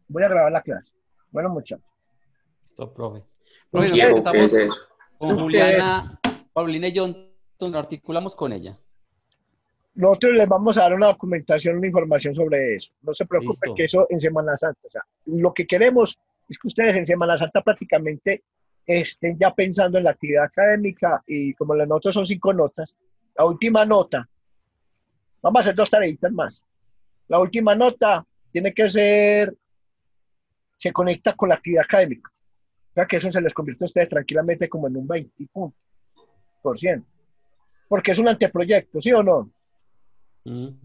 Voy a grabar la clase. Bueno, muchachos. Listo, profe. Profe, nosotros que Ustedes, Viejo, ¿qué es estamos eso? con ustedes, Juliana, Paulina y yo, entonces nos articulamos con ella. nosotros les vamos a dar una documentación, una información sobre eso. No se preocupen que Listo. eso en Semana Santa. O sea, lo que queremos es que ustedes en Semana Santa prácticamente estén ya pensando en la actividad académica y como las notas son 5 notas, la última nota, vamos a hacer 2 tareitas más. La última nota tiene que ser, se conecta con la actividad académica. O sea que eso se les convierte a ustedes tranquilamente como en un 20%. Porque es un anteproyecto, ¿sí o no? Mm.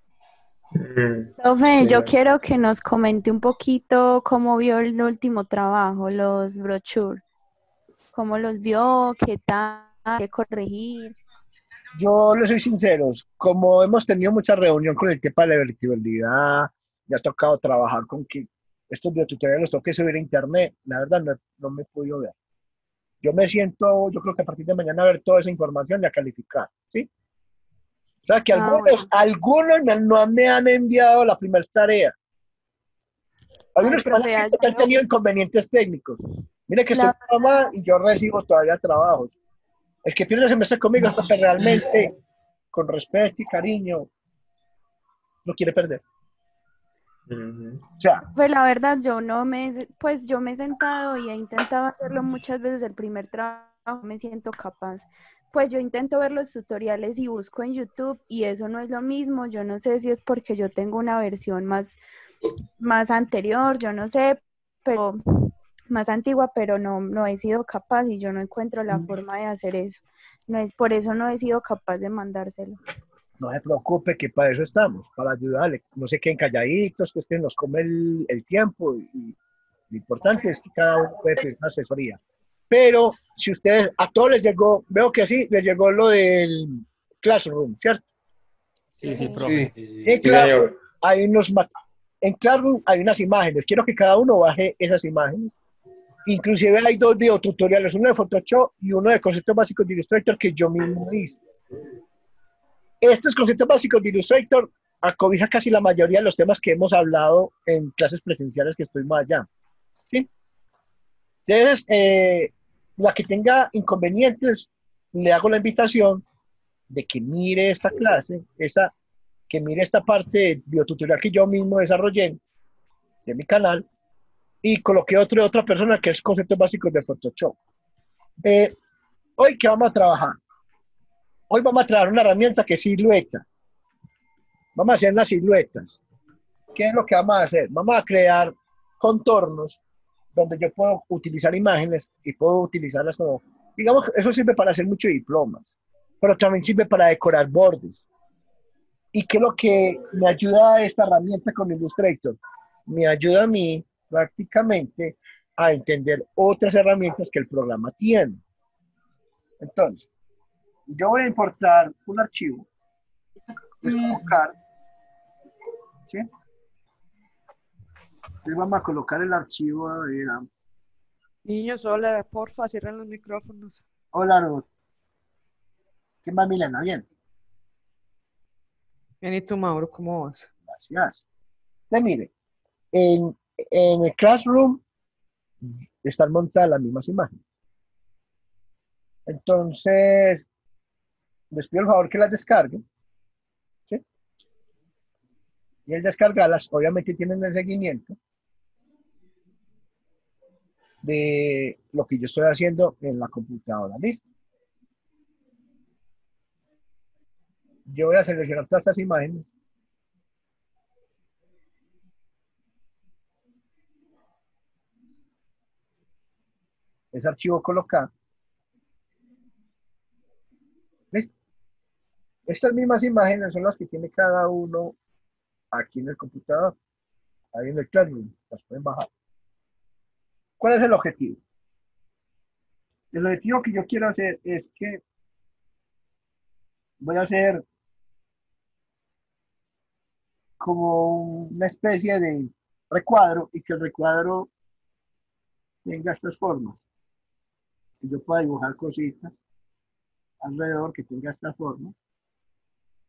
Profe, Sí, yo quiero que nos comente un poquito cómo vio el último trabajo, los brochures, cómo los vio, qué tal, qué corregir. Yo les soy sinceros, como hemos tenido mucha reunión con el tema de la virtualidad, me ha tocado trabajar con que estos videotutoriales los tengo que subir a internet, la verdad no me he podido ver. Yo me siento, yo creo que a partir de mañana a ver toda esa información y a calificar, ¿sí? O sea que Ah, bueno. algunos no me han enviado la primera tarea. Hay Ay, unos que me han profe, escrito que han tenido inconvenientes técnicos. Mire que estoy la en mamá verdad, y yo recibo todavía trabajos. El que pierde el semestre conmigo es porque realmente, con respeto y cariño, no quiere perder. ujú. O sea, pues la verdad yo no me, pues yo me he sentado y he intentado hacerlo muchas veces el primer trabajo, me siento capaz. Pues yo intento ver los tutoriales y busco en YouTube y eso no es lo mismo. Yo no sé si es porque yo tengo una versión más anterior, yo no sé, pero más antigua, pero no he sido capaz y yo no encuentro la forma de hacer eso. No es por eso no he sido capaz de mandárselo. no se preocupe que para eso estamos, para ayudarle. No se queden calladitos, que este nos come el tiempo y lo importante es que cada uno puede pedir una asesoría. Pero si ustedes, a todos les llegó, veo que sí, les llegó lo del Classroom, ¿cierto? Sí, sí, Sí. profe. Sí, Sí, sí. En sí, Classroom señor. hay en Classroom hay unas imágenes. Quiero que cada uno baje esas imágenes. Inclusive hay 2 videotutoriales, uno de Photoshop y uno de conceptos básicos de Illustrator que yo mismo hice. Estos conceptos básicos de Illustrator acobija casi la mayoría de los temas que hemos hablado en clases presenciales que estuvimos allá. ¿Sí? Entonces, la que tenga inconvenientes, le hago la invitación de que mire esta clase, que mire esta parte de biotutorial que yo mismo desarrollé de mi canal y coloqué otro de otra persona que es conceptos básicos de Photoshop. Eh, Hoy, ¿qué vamos a trabajar? Hoy vamos a trabajar una herramienta que es silueta. Vamos a hacer las siluetas. ¿Qué es lo que vamos a hacer? Vamos a crear contornos donde yo puedo utilizar imágenes y puedo utilizarlas como, digamos, eso sirve para hacer muchos diplomas, pero también sirve para decorar bordes. ¿Y qué es lo que me ayuda a esta herramienta con Illustrator? Me ayuda a mí prácticamente a entender otras herramientas que el programa tiene. Entonces, yo voy a importar un archivo, voy a colocar, ¿sí? Entonces vamos a colocar el archivo, Niños, hola, porfa, cierren los micrófonos. hola, Ruth. ¿Qué más, Milena? Bien, Bien, ¿y tú, Mauro, cómo vas? gracias. Entonces, mire, en el Classroom están montadas las mismas imágenes. Entonces, les pido el favor que las descarguen, ¿sí? Y al descargarlas, obviamente tienen el seguimiento de lo que yo estoy haciendo en la computadora. ¿Listo? Yo voy a seleccionar todas estas imágenes. Ese archivo colocar. ¿Listo? Estas mismas imágenes son las que tiene cada uno aquí en el computador, ahí en el Classroom. Las pueden bajar. ¿Cuál es el objetivo? El objetivo que yo quiero hacer es que voy a hacer como una especie de recuadro y que el recuadro tenga estas formas. Que yo pueda dibujar cositas alrededor que tenga esta forma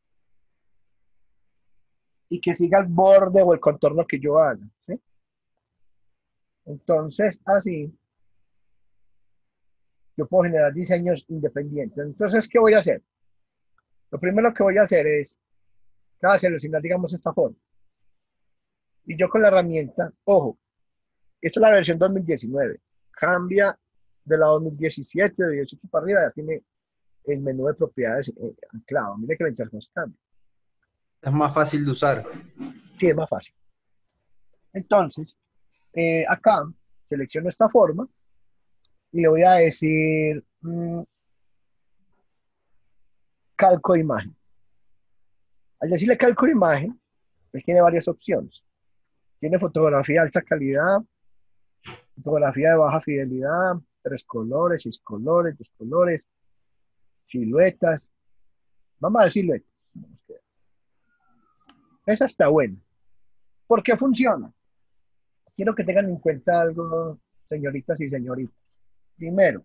y que siga el borde o el contorno que yo haga. ¿Sí? Entonces, así, yo puedo generar diseños independientes. Entonces, ¿qué voy a hacer? Lo primero que voy a hacer es, seleccionar, digamos, esta forma. Y yo con la herramienta, ojo, esta es la versión 2019. Cambia de la 2017, de 18 para arriba, ya tiene el menú de propiedades anclado. Mire que la interfaz cambia. Es más fácil de usar. Sí, es más fácil. Entonces, acá selecciono esta forma y le voy a decir calco de imagen. Al decirle calco de imagen, él tiene varias opciones. Tiene fotografía de alta calidad, fotografía de baja fidelidad, 3 colores, 6 colores, 2 colores, siluetas. Vamos a ver siluetas. Esa está buena. ¿Por qué funciona? Quiero que tengan en cuenta algo, señoritas y señoritas. Primero,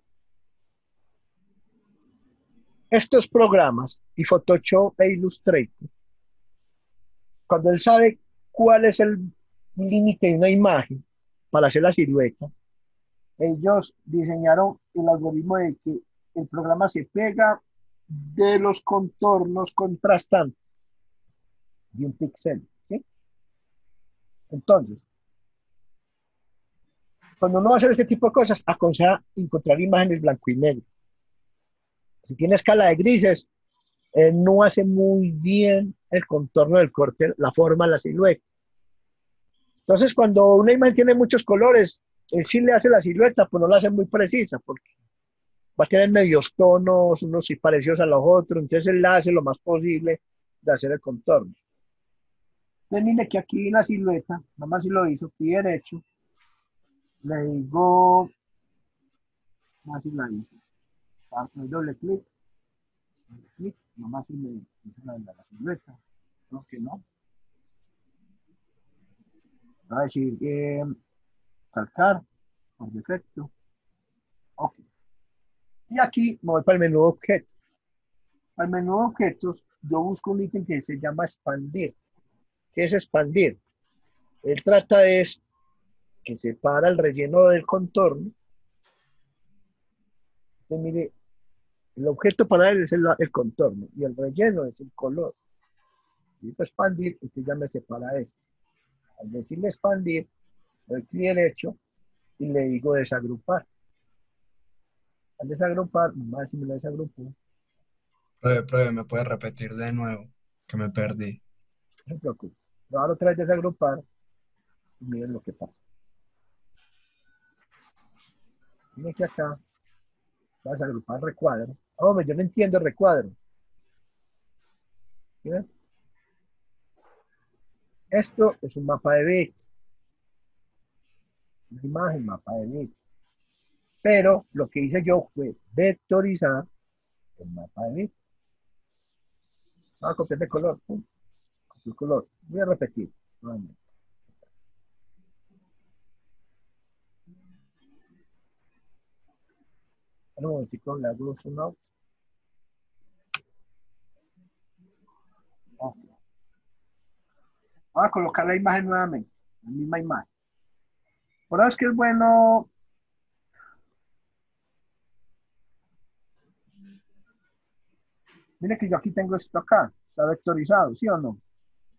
estos programas y Photoshop e Illustrator, cuando él sabe cuál es el límite de una imagen para hacer la silueta, ellos diseñaron el algoritmo de que el programa se pega de los contornos contrastantes de un píxel, ¿sí? Entonces, cuando uno va a hacer este tipo de cosas, aconseja encontrar imágenes blanco y negro. Si tiene escala de grises, no hace muy bien el contorno del corte, la forma, la silueta. Entonces, cuando una imagen tiene muchos colores, él sí le hace la silueta, pues no la hace muy precisa, porque va a tener medios tonos, unos sí parecidos a los otros, entonces él la hace lo más posible de hacer el contorno. Entonces, mire que aquí en la silueta, nada más si lo hizo, pie derecho, le digo, más si la hizo, doble clic, nomás si me hizo la silueta, no que no. Va a decir calcar, por defecto. Ok. Y aquí me voy para el menú de objetos. Al menú de objetos, yo busco un ítem que se llama expandir. ¿Qué es expandir? Él trata de que separa el relleno del contorno. Entonces, mire, el objeto para él es el contorno y el relleno es el color. Y para expandir, entonces ya me separa esto. Al decirle expandir, doy clic derecho y le digo desagrupar. Al desagrupar, más si me lo desagrupo, Profe, ¿me puede repetir de nuevo? Que me perdí. no se preocupe. Lo hago otra vez desagrupar y miren lo que pasa. Miren que acá va a desagrupar recuadro. Hombre, yo no entiendo el recuadro. ¿Miren? Esto es un mapa de bits. Una imagen, mapa de bits. Pero lo que hice yo fue vectorizar el mapa de bits. Voy a copiar de color. Pum. Copiar el color. Voy a repetir. Nuevamente. Un momentico, le hago zoom out. Ok. Voy a colocar la imagen nuevamente. La misma imagen. Por eso es que es bueno. Mire que yo aquí tengo esto acá. Está vectorizado, ¿sí o no?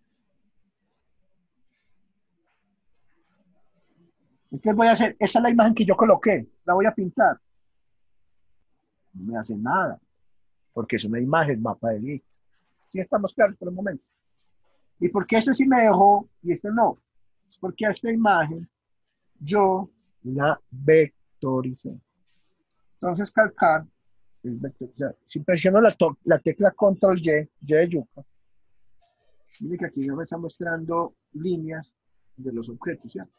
Entonces voy a hacer, esta es la imagen que yo coloqué. La voy a pintar. No me hace nada. Porque es una imagen, mapa de bits. Sí estamos claros por el momento. ¿Y por qué este sí me dejó y este no? Es porque a esta imagen yo la vectoricé. Entonces calcar es vectorizar. Si presiono la tecla Control Y de yuca, mire que aquí ya me está mostrando líneas de los objetos, ¿ya?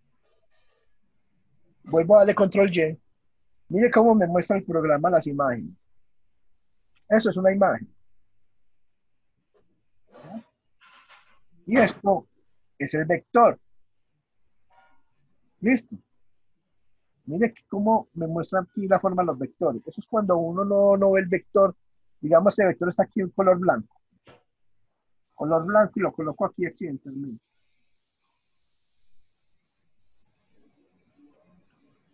Vuelvo a darle Control Y. Mire cómo me muestra el programa las imágenes. Eso es una imagen. ¿Ya? Y esto es el vector. Listo. Mire cómo me muestra aquí la forma de los vectores. Eso es cuando uno no ve el vector. Digamos, este vector está aquí en color blanco. Color blanco y lo coloco aquí accidentalmente.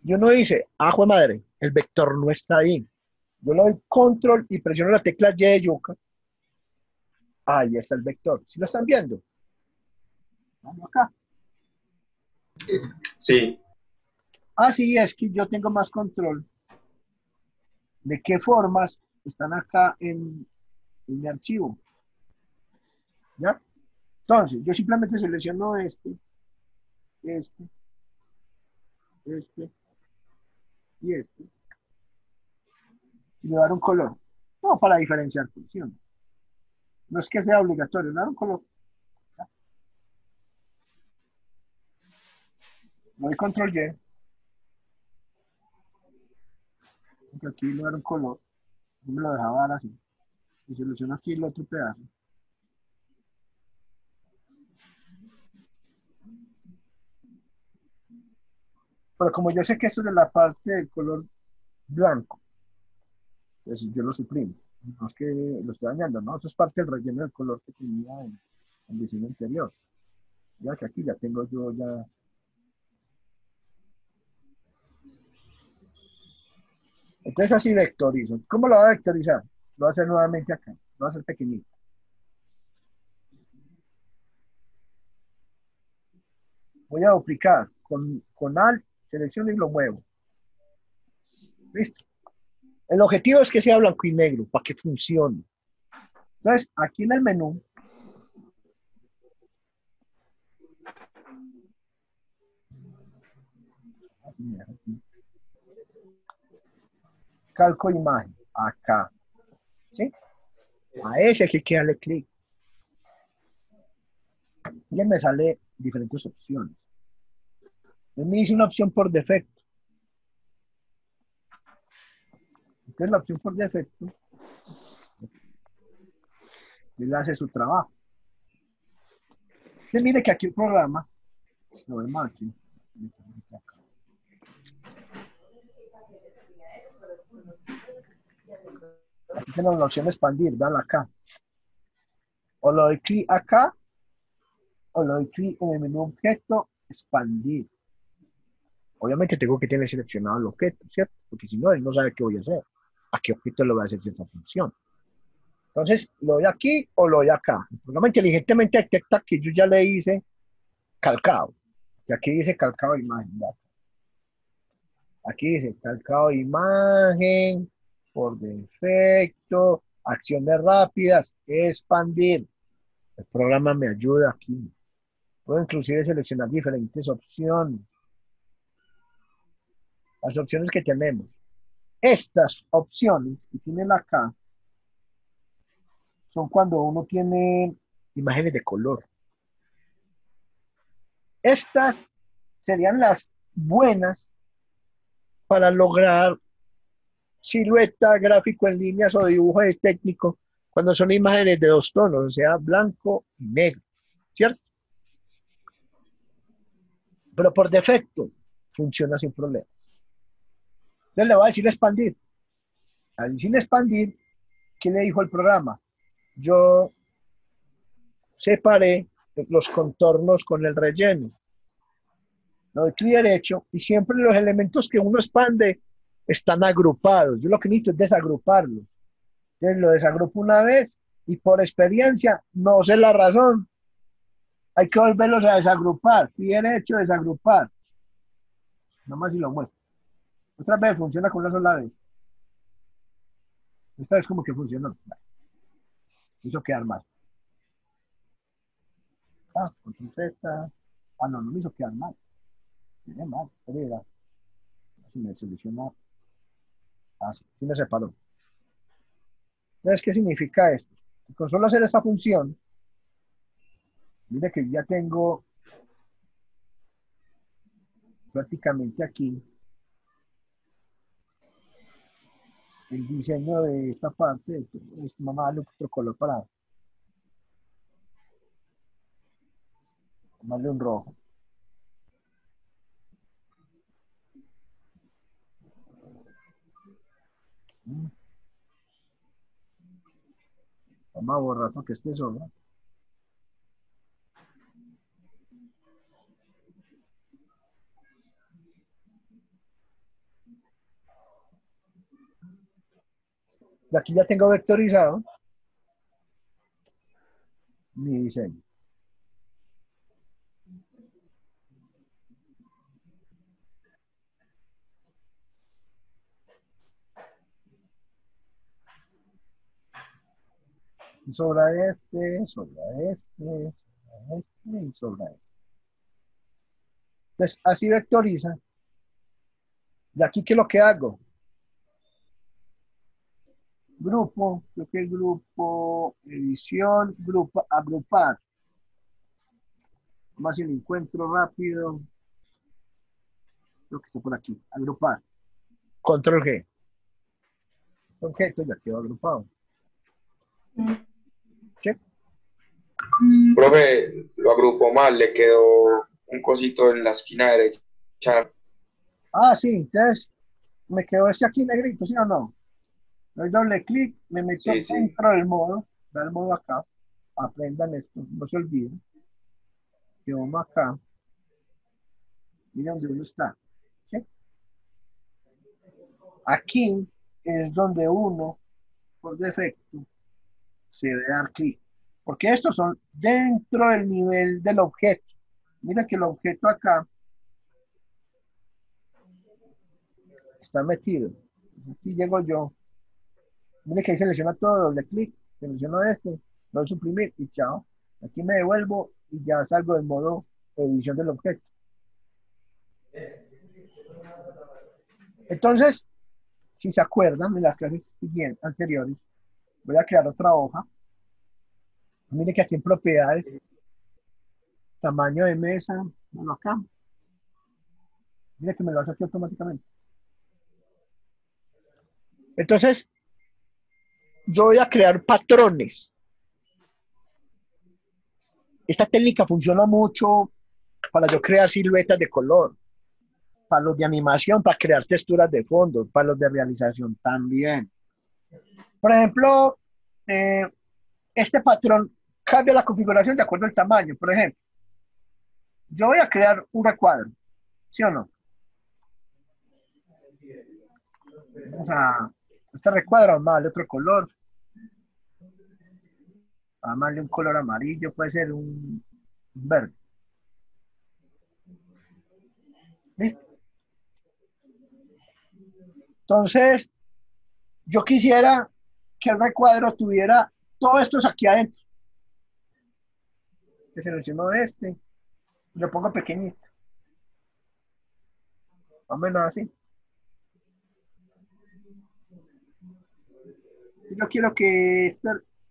Y uno dice, ¡ajo de madre! El vector no está ahí. Yo le doy control y presiono la tecla Y de yuca. Ahí está el vector. ¿Sí lo están viendo? Vamos acá. Sí. Ah, sí, es que yo tengo más control de qué formas están acá en mi archivo. ¿Ya? Entonces, yo simplemente selecciono este, este y este. Y le dar un color. No, para diferenciar funciones. No es que sea obligatorio, le dar un color. ¿Ya? Le doy control Y. Porque aquí le dar un color. No me lo dejaba dar así. Y selecciono aquí el otro pedazo. Pero como yo sé que esto es de la parte del color blanco, pues yo lo suprimo. No es que lo estoy dañando, no, eso es parte del relleno del color que tenía en el diseño anterior. Ya que aquí ya tengo yo ya. Entonces así vectorizo. ¿Cómo lo voy a vectorizar? Lo voy a hacer nuevamente acá. Lo voy a hacer pequeñito. Voy a duplicar con Alt, selecciono y lo muevo. ¿Listo? El objetivo es que sea blanco y negro, para que funcione. Entonces, aquí en el menú, calco imagen, acá. ¿Sí? A ese hay que darle clic. Y me sale diferentes opciones. Entonces me dice una opción por defecto. Entonces la opción por defecto, él hace su trabajo. Entonces mire que aquí el programa, lo vemos aquí. Aquí tenemos la opción de expandir, vean acá. O lo doy clic acá, o lo doy clic en el menú objeto, expandir. Obviamente tengo que tener seleccionado el objeto, ¿cierto? Porque si no, él no sabe qué voy a hacer. ¿A qué objeto le voy a hacer cierta función? Entonces, lo doy aquí o lo doy acá. El programa inteligentemente detecta que yo ya le hice calcado. Y aquí dice calcado de imagen. ¿Verdad? Aquí dice calcado de imagen, por defecto, acciones rápidas, expandir. El programa me ayuda aquí. Puedo inclusive seleccionar diferentes opciones. Las opciones que tenemos. Estas opciones que tienen acá son cuando uno tiene imágenes de color. Estas serían las buenas para lograr silueta, gráfico en líneas o dibujo técnico cuando son imágenes de dos tonos, o sea, blanco y negro, ¿cierto? Pero por defecto funciona sin problema. Entonces le voy a decir expandir. Al decir expandir, ¿qué le dijo el programa? Yo separé los contornos con el relleno. Le doy clic derecho y siempre los elementos que uno expande están agrupados. Yo lo que necesito es desagruparlos. Entonces lo desagrupo una vez y por experiencia, no sé la razón, hay que volverlos a desagrupar. Clic derecho, desagrupar. Nomás si lo muestro. Otra vez funciona con una sola vez. Esta vez como que funcionó. Me hizo quedar mal. Control Z. No, no me hizo quedar mal. Quedé mal. Si me selecciona. Sí me separó. Entonces, ¿qué significa esto? Con solo hacer esta función, mire que ya tengo prácticamente aquí el diseño de esta parte. Vamos a darle otro color para darle un rojo. Vamos a borrar porque este sobra. Y aquí ya tengo vectorizado mi diseño. Y sobra este, sobra este, sobra este y sobra este. Entonces, así vectoriza. De aquí, ¿qué es lo que hago? Grupo, creo que es grupo, edición, grupo, agrupar. Vamos a hacer el encuentro rápido. Creo que está por aquí. Agrupar. Control G. Objeto ya quedó agrupado. ¿Sí? Profe, lo agrupó mal, le quedó un cosito en la esquina derecha. Ah, sí, entonces me quedó este aquí negrito, ¿sí o no? Le doy doble clic, me meto Sí, sí. dentro del modo, da el modo acá. Aprendan esto, no se olviden. Que vamos acá. Mira dónde uno está. ¿Sí? Aquí es donde uno, por defecto, se debe dar clic. Porque estos son dentro del nivel del objeto. Mira que el objeto acá está metido. Aquí llego yo. Mire que ahí selecciona todo, doble clic, selecciono este, lo doy a suprimir y chao. Aquí me devuelvo y ya salgo del modo edición del objeto. Entonces, si se acuerdan, en las clases anteriores, voy a crear otra hoja. Mire que aquí en propiedades, tamaño de mesa, bueno, acá. Mire que me lo hace aquí automáticamente. Entonces, yo voy a crear patrones. Esta técnica funciona mucho para yo crear siluetas de color, para los de animación, para crear texturas de fondo, para los de realización también. Por ejemplo, eh, este patrón cambia la configuración de acuerdo al tamaño. Por ejemplo, yo voy a crear un recuadro, ¿sí o no? Vamos a este recuadro, vamos a darle otro color, vamos a darle un color amarillo, puede ser un verde. ¿Listo? Entonces, yo quisiera que el recuadro tuviera todo esto aquí adentro. Que selecciono este, lo pongo pequeñito. Más o menos así. Yo quiero que este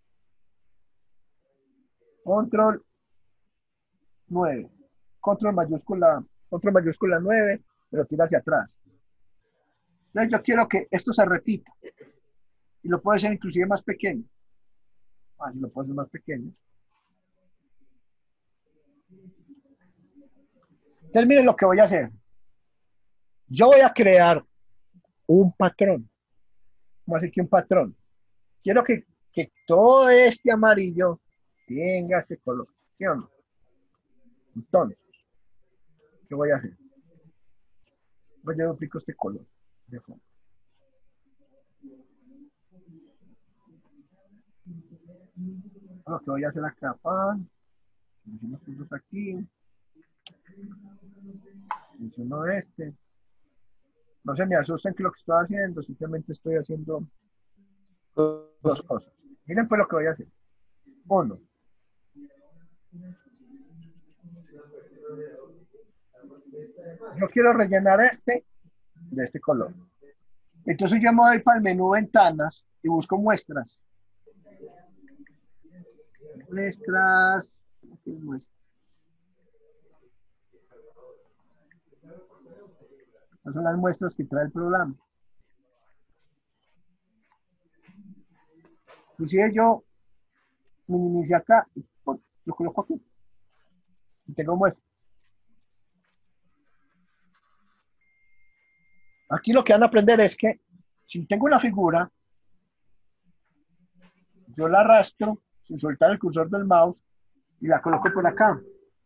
control 9, control mayúscula 9, pero tira hacia atrás. Entonces yo quiero que esto se repita. Y lo puedo hacer inclusive más pequeño. Ah, si lo puedo hacer más pequeño. Entonces miren lo que voy a hacer. Yo voy a crear un patrón. ¿Cómo así que un patrón? Quiero que todo este amarillo tenga este color. ¿Sí o no? Entonces, ¿qué voy a hacer? Voy a duplicar este color de fondo. Lo que voy a hacer acá, unos puntos aquí, menciono este. No se me asusten que lo que estoy haciendo, simplemente estoy haciendo dos cosas. Miren pues lo que voy a hacer. Uno, yo quiero rellenar este de este color. Entonces yo me voy para el menú ventanas y busco muestras. Muestras. ¿Qué muestras? Estas son las muestras que trae el programa. Inclusive yo minimicé acá y lo coloco aquí. Y tengo muestras. Aquí lo que van a aprender es que si tengo una figura, yo la arrastro sin soltar el cursor del mouse y la coloco por acá.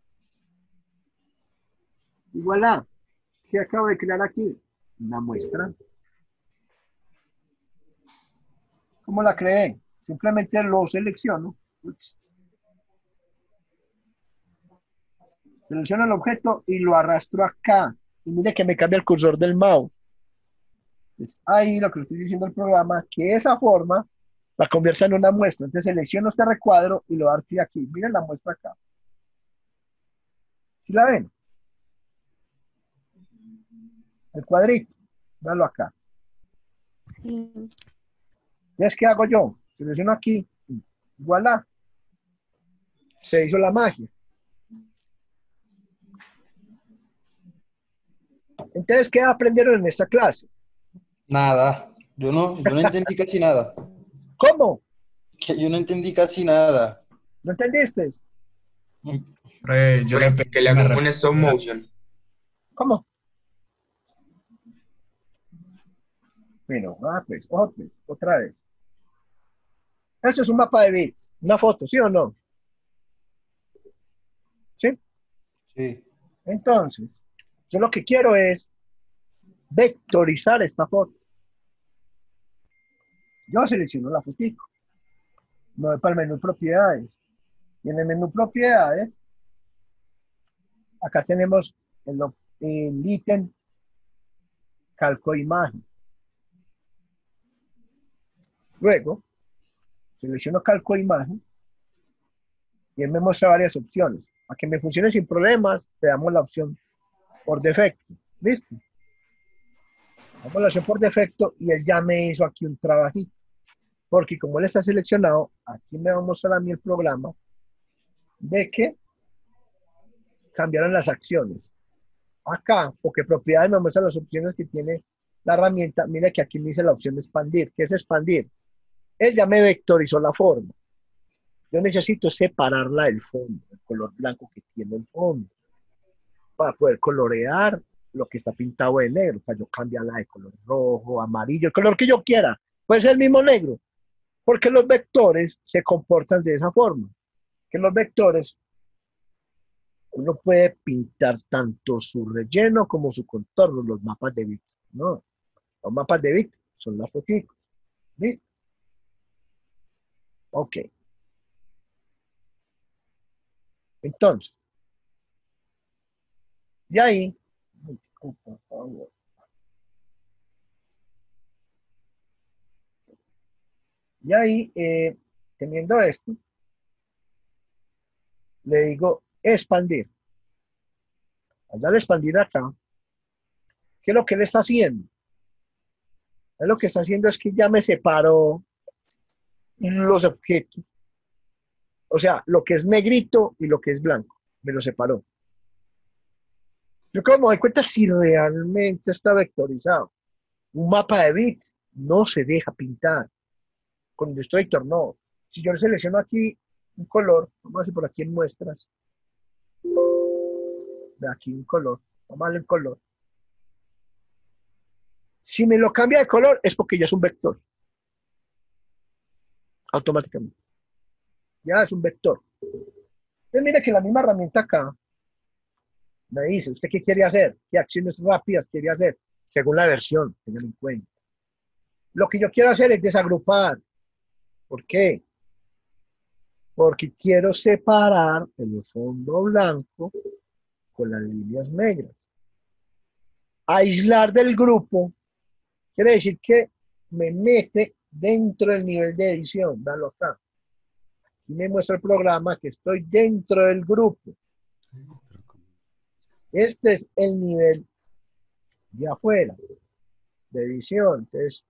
Y voilà, ¿qué acabo de crear aquí? Una muestra. ¿Cómo la creé? Simplemente lo selecciono. Ups. Selecciono el objeto y lo arrastro acá. Y mire que me cambia el cursor del mouse. Es ahí lo que le estoy diciendo al programa, que esa forma la convierta en una muestra. Entonces selecciono este recuadro y lo doy clic aquí. Miren la muestra acá. ¿Sí la ven? El cuadrito. Véanlo acá. Sí. Entonces, ¿qué hago yo? Selecciono aquí. Voilà. Se hizo la magia. Entonces, ¿qué aprendieron en esta clase? Nada. Yo no entendí casi nada. ¿Cómo? Que yo no entendí casi nada. ¿No entendiste? Yo le pedí Que le que me haga un stop repitiera. motion. ¿Cómo? Bueno, pues, otra vez. Esto es un mapa de bits, una foto, ¿sí o no? ¿Sí? Sí. Entonces, yo lo que quiero es vectorizar esta foto. Yo selecciono la fotico. Me voy para el menú propiedades. Y en el menú propiedades, acá tenemos el ítem calco imagen. Luego, selecciono calco imagen y él me muestra varias opciones. Para que me funcione sin problemas, le damos la opción por defecto. ¿Listo? Damos la opción por defecto y él ya me hizo aquí un trabajito. Porque como él está seleccionado, aquí me va a mostrar a mí el programa de que cambiaron las acciones. Acá, porque propiedades me muestra las opciones que tiene la herramienta. Mira que aquí me dice la opción de expandir. ¿Qué es expandir? Él ya me vectorizó la forma. Yo necesito separarla del fondo, el color blanco que tiene el fondo, para poder colorear lo que está pintado de negro, para yo cambiarla de color rojo, amarillo, el color que yo quiera. Puede ser el mismo negro, porque los vectores se comportan de esa forma. Que los vectores, uno puede pintar tanto su relleno como su contorno, los mapas de bits. No, los mapas de bits son las fotitos. ¿Listo? Ok. Entonces, de ahí, por favor. Y ahí, teniendo esto, le digo expandir. Al darle expandir acá, ¿qué es lo que él está haciendo? Él lo que está haciendo es que ya me separó los objetos. O sea, lo que es negrito y lo que es blanco. Me lo separó. Yo como me doy cuenta si realmente está vectorizado. Un mapa de bits no se deja pintar. Con Illustrator no. Si yo le selecciono aquí un color, vamos a hacer por aquí en muestras. De aquí un color. Vamos a darle un color. Si me lo cambia de color es porque ya es un vector. Automáticamente. Ya es un vector. Entonces mire que la misma herramienta acá me dice, ¿usted qué quiere hacer? ¿Qué acciones rápidas quiere hacer? Según la versión, tengan en cuenta. Lo que yo quiero hacer es desagrupar. ¿Por qué? Porque quiero separar el fondo blanco con las líneas negras. Aislar del grupo quiere decir que me mete dentro del nivel de edición. Dalo acá. Y me muestra el programa que estoy dentro del grupo. Este es el nivel de afuera, de edición. Entonces,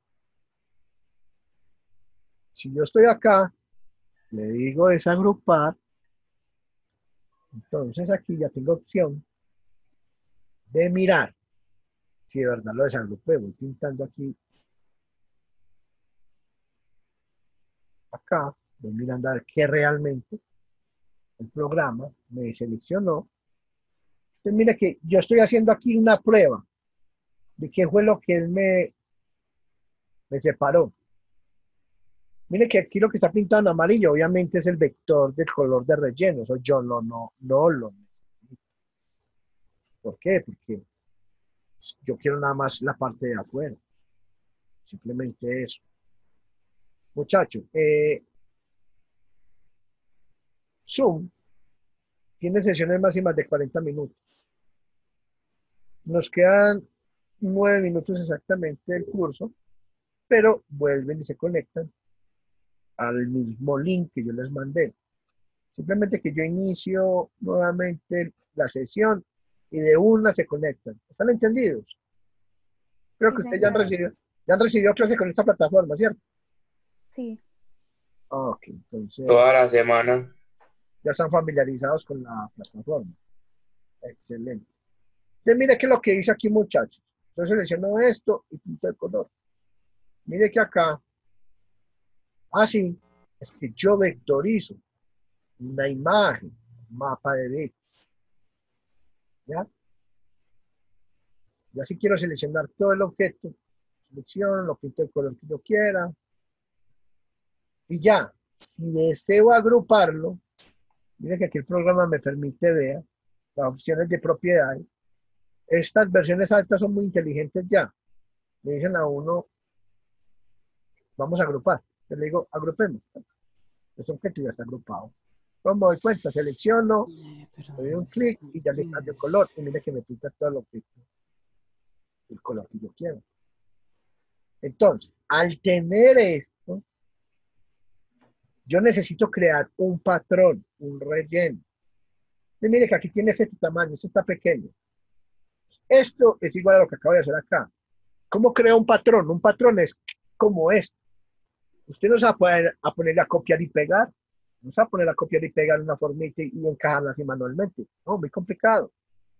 si yo estoy acá, le digo desagrupar, entonces aquí ya tengo opción de mirar si de verdad lo desagrupé. Voy pintando aquí, acá, voy mirando a ver qué realmente el programa me seleccionó. Entonces, mira que yo estoy haciendo aquí una prueba de qué fue lo que él me separó. Mire que aquí lo que está pintado en amarillo, obviamente es el vector del color de relleno. Eso yo no lo necesito. ¿Por qué? Porque yo quiero nada más la parte de afuera. Simplemente eso. Muchachos, Zoom tiene sesiones máximas de 40 minutos. Nos quedan 9 minutos exactamente del curso, pero vuelven y se conectan al mismo link que yo les mandé. Simplemente que yo inicio nuevamente la sesión y de una se conectan. ¿Están entendidos? Creo Sí, que ustedes señor. ya han recibido clase con esta plataforma, ¿cierto? Sí. Ok, entonces Toda la semana. ya están familiarizados con la plataforma. Excelente. Entonces mire que lo que dice aquí, muchachos. Yo selecciono esto y punto de color. Mire que acá, así, es que yo vectorizo una imagen, un mapa de bits. ¿Ya? Ya si quiero seleccionar todo el objeto, selecciono, lo pinto el color que yo quiera. Y ya, si deseo agruparlo, mire que aquí el programa me permite ver las opciones de propiedades. Estas versiones altas son muy inteligentes ya. Le dicen a uno, vamos a agrupar. Yo le digo, agrupemos. Este objeto ya está agrupado. Como me doy cuenta, selecciono, le doy un clic y ya le cambio el color. Y mire que me pinta todo el objeto, el color que yo quiero. Entonces, al tener esto, yo necesito crear un patrón, un relleno. Y mire que aquí tiene ese tamaño, ese está pequeño. Esto es igual a lo que acabo de hacer acá. ¿Cómo creo un patrón? Un patrón es como esto. Usted no se va a poner a copiar y pegar. No se va a poner a copiar y pegar una formita y encajarla así manualmente. No, muy complicado.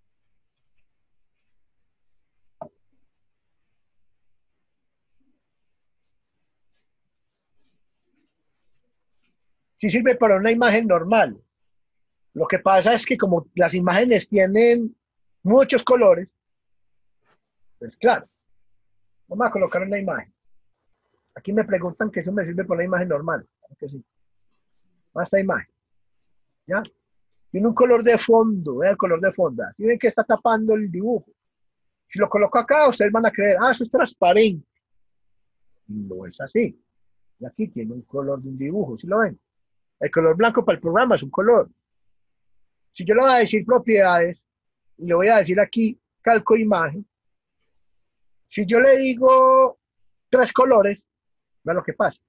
Sí sirve para una imagen normal. Lo que pasa es que como las imágenes tienen muchos colores, pues claro, vamos a colocar una imagen. Aquí me preguntan que eso me sirve para una imagen normal. Claro que sí. Esta imagen. ¿Ya? Tiene un color de fondo, vea el color de fondo. ¿Sí ven que está tapando el dibujo? Si lo coloco acá, ustedes van a creer, ah, eso es transparente. No es así. Y aquí tiene un color de un dibujo, ¿sí lo ven? El color blanco para el programa es un color. Si yo le voy a decir propiedades, y le voy a decir aquí calco imagen, si yo le digo 3 colores, vea lo que pasa.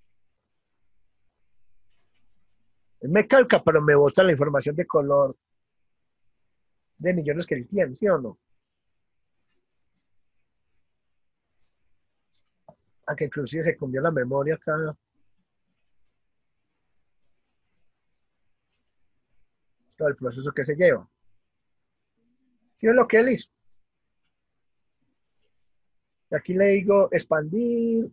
Él me calca, pero me bota la información de color de millones que él tiene, ¿sí o no? Aunque inclusive se cambió la memoria acá. Todo el proceso que se lleva. ¿Sí es lo que él hizo? Y aquí le digo expandir.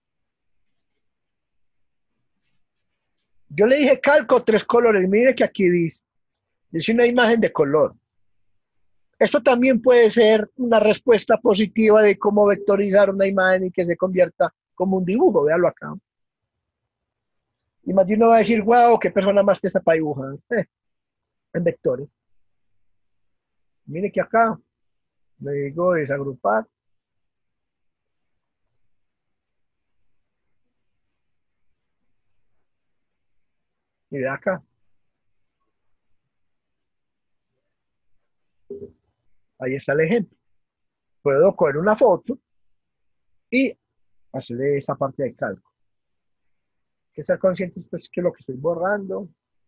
Yo le dije calco 3 colores. Mire que aquí dice una imagen de color. Esto también puede ser una respuesta positiva de cómo vectorizar una imagen y que se convierta como un dibujo. Véalo acá. Y más de uno va a decir, wow, qué persona más que está para dibujar. En vectores. Mire que acá le digo desagrupar. Y de acá. Ahí está el ejemplo. Puedo coger una foto y hacerle esa parte de cálculo. Hay que ser conscientes pues que lo que estoy borrando.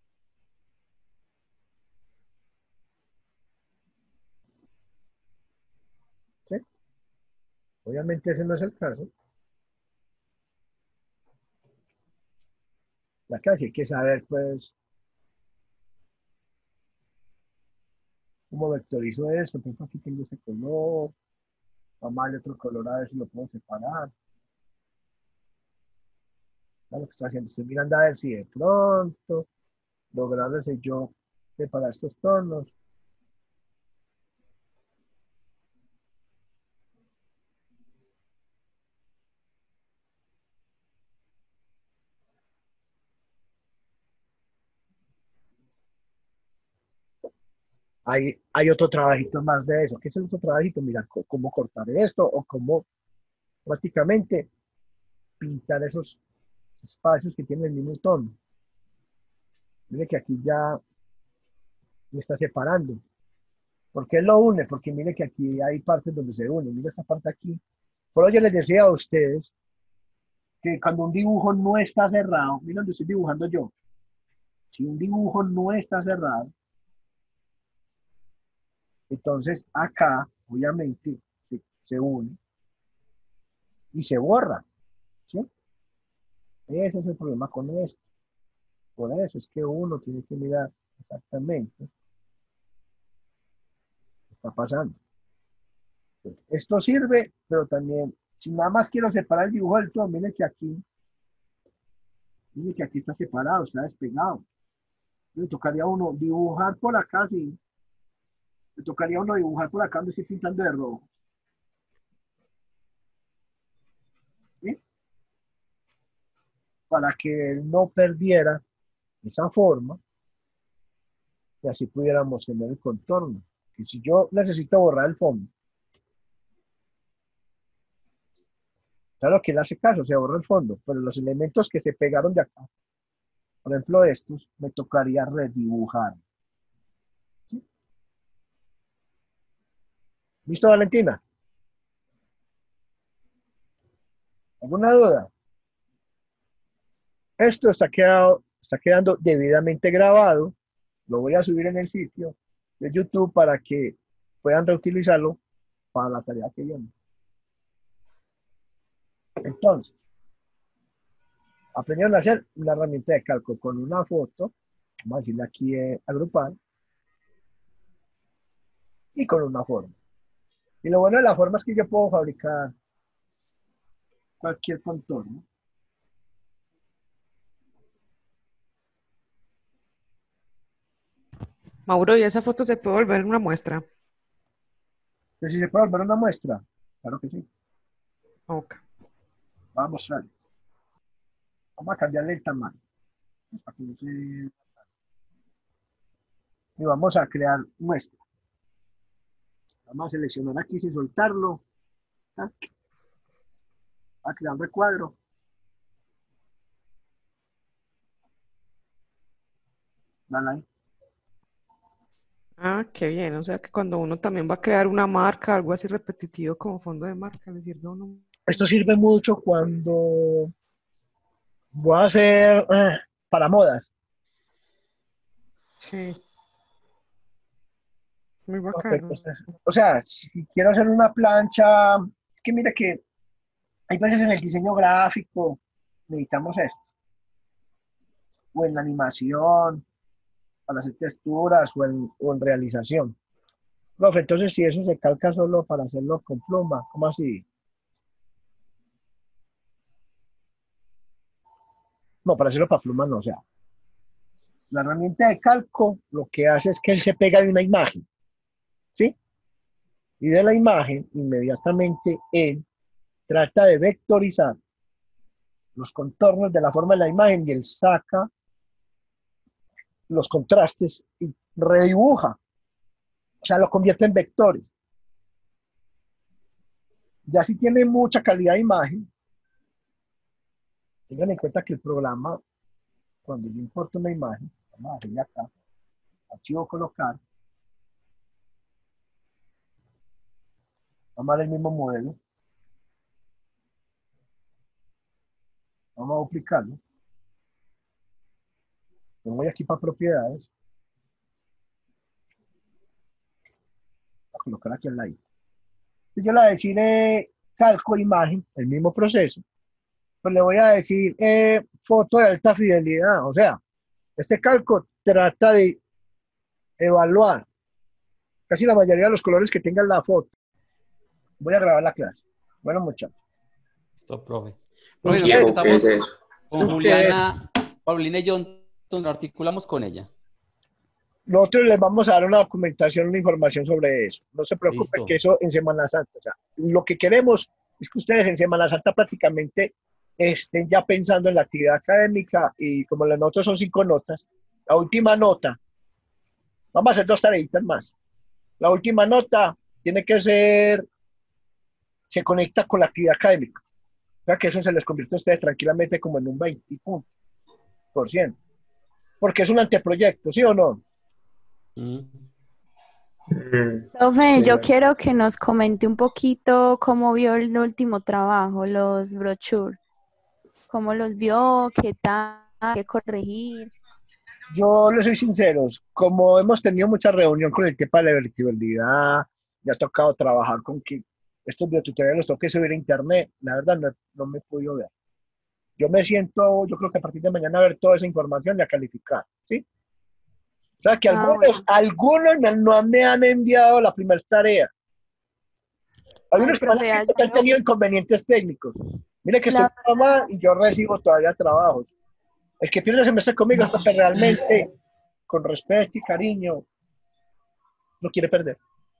¿Sí? Obviamente ese no es el caso. La que hay que saber pues cómo vectorizo esto. Por ejemplo, aquí tengo este color. Vamos a darle otro color a ver si lo puedo separar. ¿No? Lo que estoy haciendo, estoy mirando a ver si de pronto lograr ese yo separar estos tonos. Hay otro trabajito más de eso. ¿Qué es el otro trabajito? Mirar cómo cortar esto o cómo prácticamente pintar esos espacios que tienen el mismo tono. Mire que aquí ya me está separando. ¿Por qué lo une? Porque mire que aquí hay partes donde se une. Mire esta parte aquí. Por eso yo les decía a ustedes que cuando un dibujo no está cerrado, miren donde estoy dibujando yo. Si un dibujo no está cerrado, entonces acá, obviamente, se une y se borra. ¿Sí? Ese es el problema con esto. Por eso es que uno tiene que mirar exactamente qué está pasando. Entonces, esto sirve, pero también, si nada más quiero separar el dibujo del todo, miren que aquí está separado, está despegado. Le tocaría a uno dibujar por acá, sí. Le tocaría a uno dibujar por acá donde estoy pintando de rojo. ¿Sí? Para que él no perdiera esa forma y así pudiéramos tener el contorno. Que si yo necesito borrar el fondo, claro que él hace caso, se borra el fondo, pero los elementos que se pegaron de acá, por ejemplo estos, me tocaría redibujar. ¿Sí? ¿Listo, Valentina? ¿Alguna duda? Esto está quedando debidamente grabado. Lo voy a subir en el sitio de YouTube para que puedan reutilizarlo para la tarea que viene. Entonces, aprendieron a hacer una herramienta de cálculo con una foto, vamos a decirle aquí agrupar, y con una forma. Y lo bueno de la forma es que yo puedo fabricar cualquier contorno. Mauro, ¿y esa foto se puede volver una muestra? Entonces, si se puede volver una muestra, claro que sí. Ok. Vamos a mostrar. Vamos a cambiarle el tamaño. Para que no se... Y vamos a crear muestra. Vamos a seleccionar aquí sin soltarlo. ¿Ah? A crear un recuadro. Dale ahí. Ah, qué bien. O sea que cuando uno también va a crear una marca, algo así repetitivo como fondo de marca, le sirve a uno. Esto sirve mucho cuando voy a hacer para modas. Sí, muy Ok, bacano. o sea, si quiero hacer una plancha, es que mira que hay veces en el diseño gráfico necesitamos esto, o en la animación, para hacer texturas, o en realización. Profe, entonces si eso se calca solo para hacerlo con pluma, ¿cómo así? No, para hacerlo para pluma no, o sea, la herramienta de calco lo que hace es que él se pega de una imagen, ¿sí? Y de la imagen, inmediatamente él trata de vectorizar los contornos de la forma de la imagen y él saca los contrastes y redibuja, o sea, lo convierte en vectores. Ya si tiene mucha calidad de imagen, tengan en cuenta que el programa, cuando yo importo una imagen, vamos a hacerle acá, archivo colocar, vamos a dar el mismo modelo, vamos a duplicarlo, me voy aquí para propiedades, a colocar aquí al lado. Si yo le voy a decir calco imagen, el mismo proceso, pues le voy a decir foto de alta fidelidad, o sea, este calco trata de evaluar casi la mayoría de los colores que tenga la foto. Voy a grabar la clase. Bueno, muchachos. Listo, profe. Profe, Ustedes, nosotros ¿Qué es estamos eso? con Juliana, Paulina y yo, entonces nos articulamos con ella. nosotros les vamos a dar una documentación, una información sobre eso. No se preocupen Listo. que eso en Semana Santa. O sea, lo que queremos es que ustedes en Semana Santa prácticamente estén ya pensando en la actividad académica y como las notas son 5 notas, la última nota, vamos a hacer 2 tareitas más. La última nota tiene que ser, se conecta con la actividad académica. sea que eso se les convierte a ustedes tranquilamente como en un 20%. Porque es un anteproyecto, ¿sí o no? Mm. Profe, Sí, yo quiero que nos comente un poquito cómo vio el último trabajo, los brochures, cómo los vio, qué tal, qué corregir. Yo les soy sinceros, como hemos tenido mucha reunión con el tema de la virtualidad, me ha tocado trabajar con que estos videotutoriales los tengo que subir a internet, la verdad no me he podido ver. Yo me siento, yo creo que a partir de mañana a ver toda esa información y a calificar, ¿sí? O sea que Ah, bueno. algunos no me han enviado la primera tarea. Hay Ay, unos que me han profe, escrito que han tenido inconvenientes técnicos. Mire que estoy la en mamá y yo recibo todavía trabajos. El que pierde el semestre conmigo es porque realmente, con respeto y cariño, no quiere perder.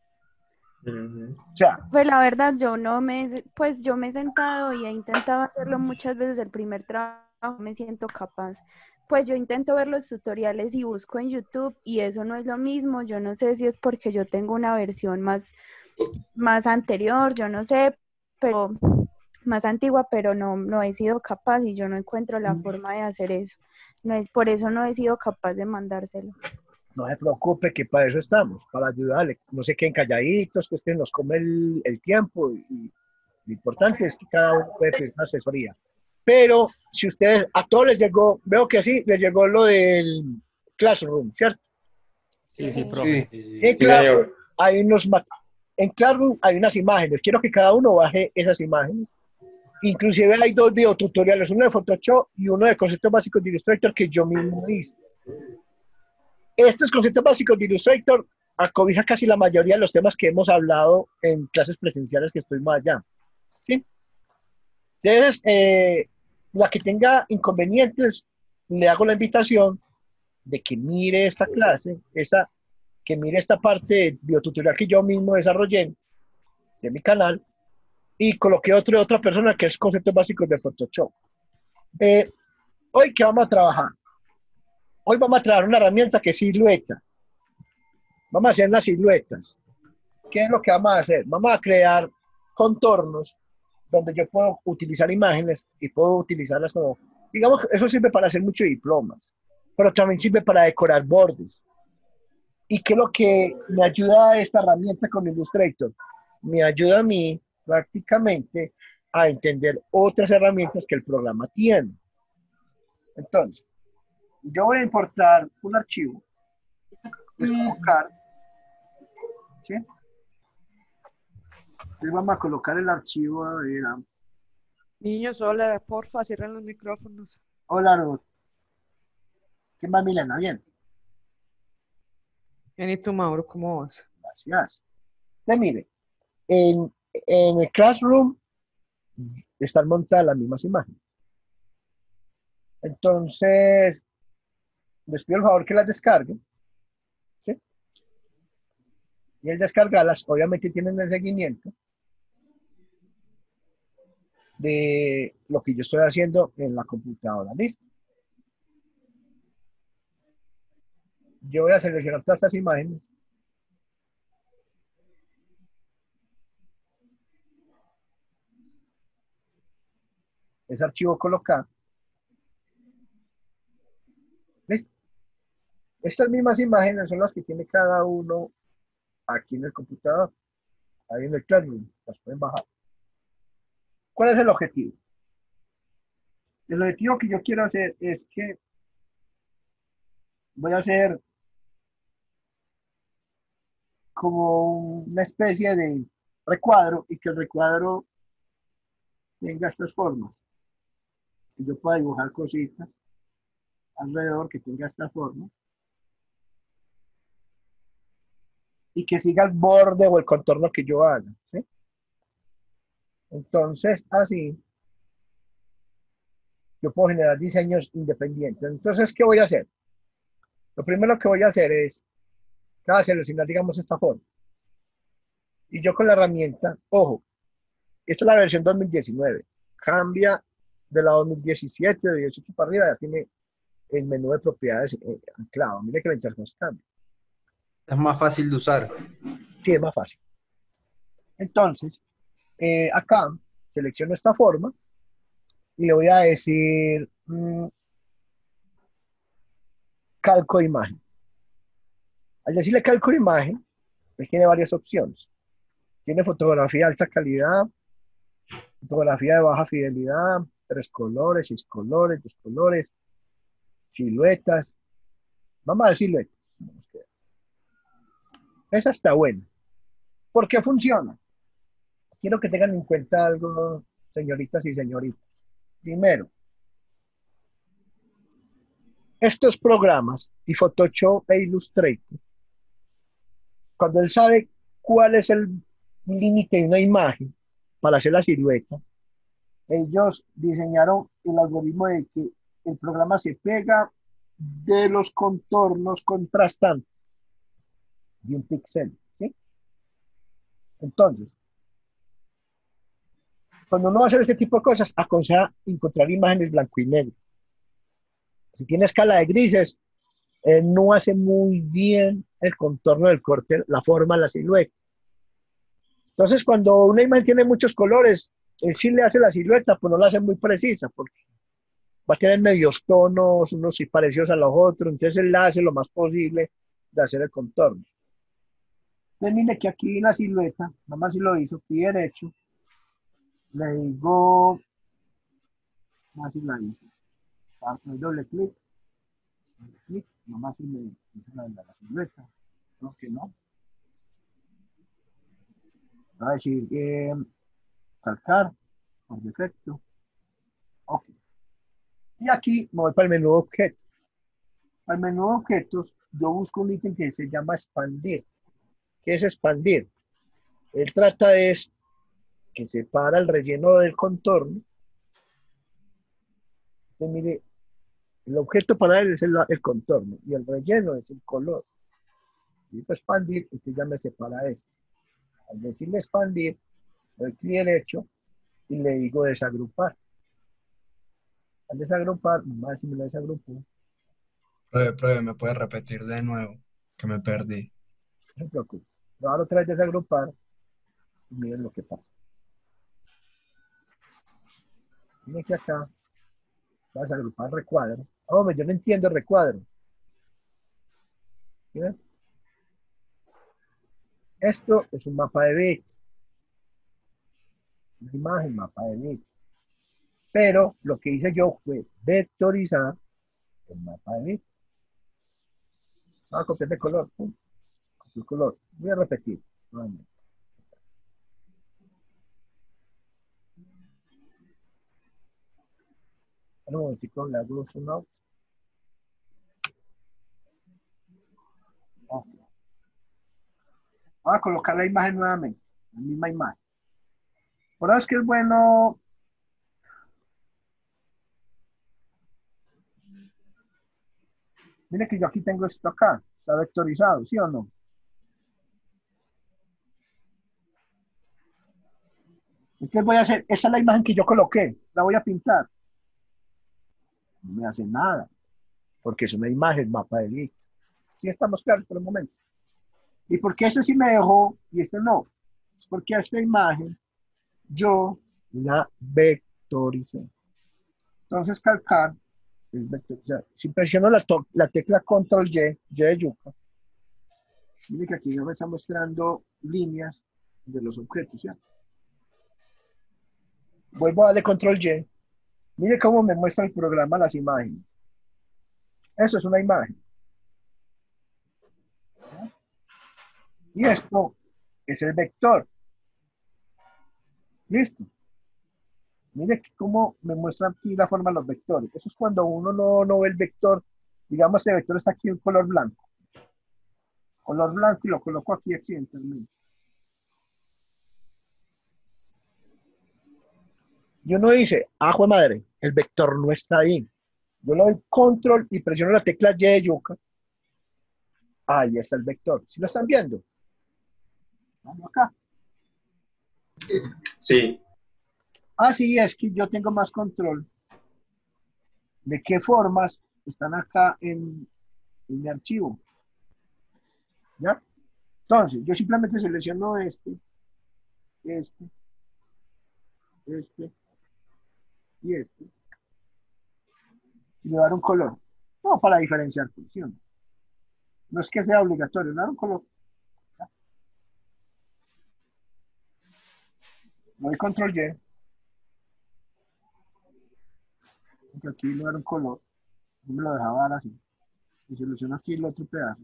O sea, Pues la verdad, pues yo me he sentado y he intentado hacerlo muchas veces el primer trabajo, me siento capaz. Pues yo intento ver los tutoriales y busco en YouTube y eso no es lo mismo. Yo no sé si es porque yo tengo una versión más anterior, yo no sé, pero más antigua, pero no he sido capaz y yo no encuentro la forma de hacer eso. No es, por eso no he sido capaz de mandárselo. no se preocupe que para eso estamos, para ayudarle. No se queden calladitos, que nos come el tiempo y lo importante es que cada uno puede pedir una asesoría. Pero si ustedes, a todos les llegó, veo que sí, les llegó lo del Classroom, ¿cierto? Sí, sí, Sí, profe. En sí, Classroom señor. hay en Classroom hay unas imágenes. Quiero que cada uno baje esas imágenes. Inclusive hay dos videotutoriales, uno de Photoshop y uno de conceptos básicos de Illustrator que yo mismo hice. Estos conceptos básicos de Illustrator acobija casi la mayoría de los temas que hemos hablado en clases presenciales que estuvimos allá. ¿Sí? Entonces, la que tenga inconvenientes, le hago la invitación de que mire esta clase, que mire esta parte del biotutorial que yo mismo desarrollé de mi canal y coloqué otra persona que es conceptos básicos de Photoshop. Eh, Hoy, ¿qué vamos a trabajar? Hoy vamos a trabajar una herramienta que es silueta. Vamos a hacer las siluetas. ¿Qué es lo que vamos a hacer? Vamos a crear contornos donde yo puedo utilizar imágenes y puedo utilizarlas como, digamos, eso sirve para hacer muchos diplomas, pero también sirve para decorar bordes. ¿Y qué es lo que me ayuda a esta herramienta con Illustrator? Me ayuda a mí prácticamente a entender otras herramientas que el programa tiene. Entonces, yo voy a importar un archivo, voy a colocar, ¿sí? Entonces vamos a colocar el archivo, Niños, hola, porfa, cierren los micrófonos. hola, Ruth. ¿Qué más, Milena? Bien, Bien, ¿y tú, Mauro, cómo vas? gracias. Entonces, mire, en el Classroom están montadas las mismas imágenes. Entonces, les pido el favor que las descarguen, ¿sí? Y al descargarlas, obviamente tienen el seguimiento de lo que yo estoy haciendo en la computadora. ¿Listo? Yo voy a seleccionar todas estas imágenes. Ese archivo colocar. ¿Listo? Estas mismas imágenes son las que tiene cada uno aquí en el computador, ahí en el Classroom. Las pueden bajar. ¿Cuál es el objetivo? El objetivo que yo quiero hacer es que voy a hacer como una especie de recuadro y que el recuadro tenga estas formas. Que yo pueda dibujar cositas alrededor que tenga esta forma y que siga el borde o el contorno que yo haga. ¿Sí? Entonces, así yo puedo generar diseños independientes. Entonces, ¿qué voy a hacer? Lo primero que voy a hacer es seleccionar, digamos, esta forma. Y yo con la herramienta, ojo, esta es la versión 2019. Cambia de la 2017, de 18 para arriba, ya tiene el menú de propiedades anclado. Mire que la interfaz cambia. Es más fácil de usar. Sí, es más fácil. Entonces, acá selecciono esta forma y le voy a decir calco imagen. Al decirle calco imagen, él tiene varias opciones. Tiene fotografía de alta calidad, fotografía de baja fidelidad, 3 colores, 6 colores, 2 colores, siluetas. Vamos a ver siluetas. Esa está buena. ¿Por qué funciona? Quiero que tengan en cuenta algo, señoritas y señoritas. Primero, estos programas y Photoshop e Illustrator, cuando él sabe cuál es el límite de una imagen para hacer la silueta, ellos diseñaron el algoritmo de que el programa se pega de los contornos contrastantes de un píxel, ¿sí? Entonces, cuando uno va a hacer este tipo de cosas, aconseja encontrar imágenes blanco y negro. Si tiene escala de grises, no hace muy bien el contorno del corte, la forma, la silueta. Entonces, cuando una imagen tiene muchos colores, él sí le hace la silueta, pues no la hace muy precisa, porque va a tener medios tonos, unos sí parecidos a los otros, entonces él la hace lo más posible de hacer el contorno. Entonces, mire que aquí en la silueta, nada más si lo hizo, pie derecho, le digo, más si la hizo, doble clic, nomás si me hizo la silueta, no que no. Va a decir calcar, por defecto. Ok. Y aquí me voy para el menú objetos. Al menú objetos, yo busco un ítem que se llama expandir. ¿Qué es expandir? Él trata de que separa el relleno del contorno. Entonces, mire, el objeto para él es el contorno y el relleno es el color. Y para expandir, entonces ya me separa esto. Al decirle expandir, doy clic derecho y le digo desagrupar. Al desagrupar, más si me lo desagrupo, Profe, ¿me puede repetir de nuevo? Que me perdí. no se preocupe. Lo hago otra vez desagrupar y miren lo que pasa. Miren que acá va a desagrupar recuadro. Hombre, yo no entiendo el recuadro. ¿Miren? Esto es un mapa de bits. Una imagen, mapa de bits. Pero lo que hice yo fue vectorizar el mapa de bits. Voy a copiar de color. Pum, copiar el color. Voy a repetir. Nuevamente. Un momentico, le hago zoom out. Ok. Voy a colocar la imagen nuevamente. La misma imagen. Por eso es que es bueno. Mire que yo aquí tengo esto acá. Está vectorizado, ¿sí o no? Entonces voy a hacer, esta es la imagen que yo coloqué. La voy a pintar. No me hace nada. Porque es una imagen, mapa de bits. Sí estamos claros por el momento. ¿Y por qué este sí me dejó y este no? Es porque a esta imagen yo la vectoricé. Entonces calcar es vectorizar. Si presiono la tecla Control Y de yuca, mire que aquí ya me está mostrando líneas de los objetos, ¿ya? Vuelvo a darle Control Y. Mire cómo me muestra el programa las imágenes. Eso es una imagen. ¿Ya? Y esto es el vector. Listo. Mire cómo me muestra aquí la forma de los vectores. Eso es cuando uno no ve el vector. Digamos, este vector está aquí en color blanco. Color blanco y lo coloco aquí accidentalmente. Y uno dice, ¡ah, jue madre! El vector no está ahí. Yo le doy control y presiono la tecla Y de yuca. Ahí está el vector. ¿Sí lo están viendo? Vamos acá. Sí, Ah, sí, es que yo tengo más control de qué formas están acá en mi archivo. ¿Ya? Entonces, yo simplemente selecciono este, y este, y le voy a dar un color. No, para diferenciar funciones. No es que sea obligatorio, le dar un color. Le doy control Y, porque aquí le voy a dar un color. No me lo dejaba dar así. Y selecciono aquí el otro pedazo.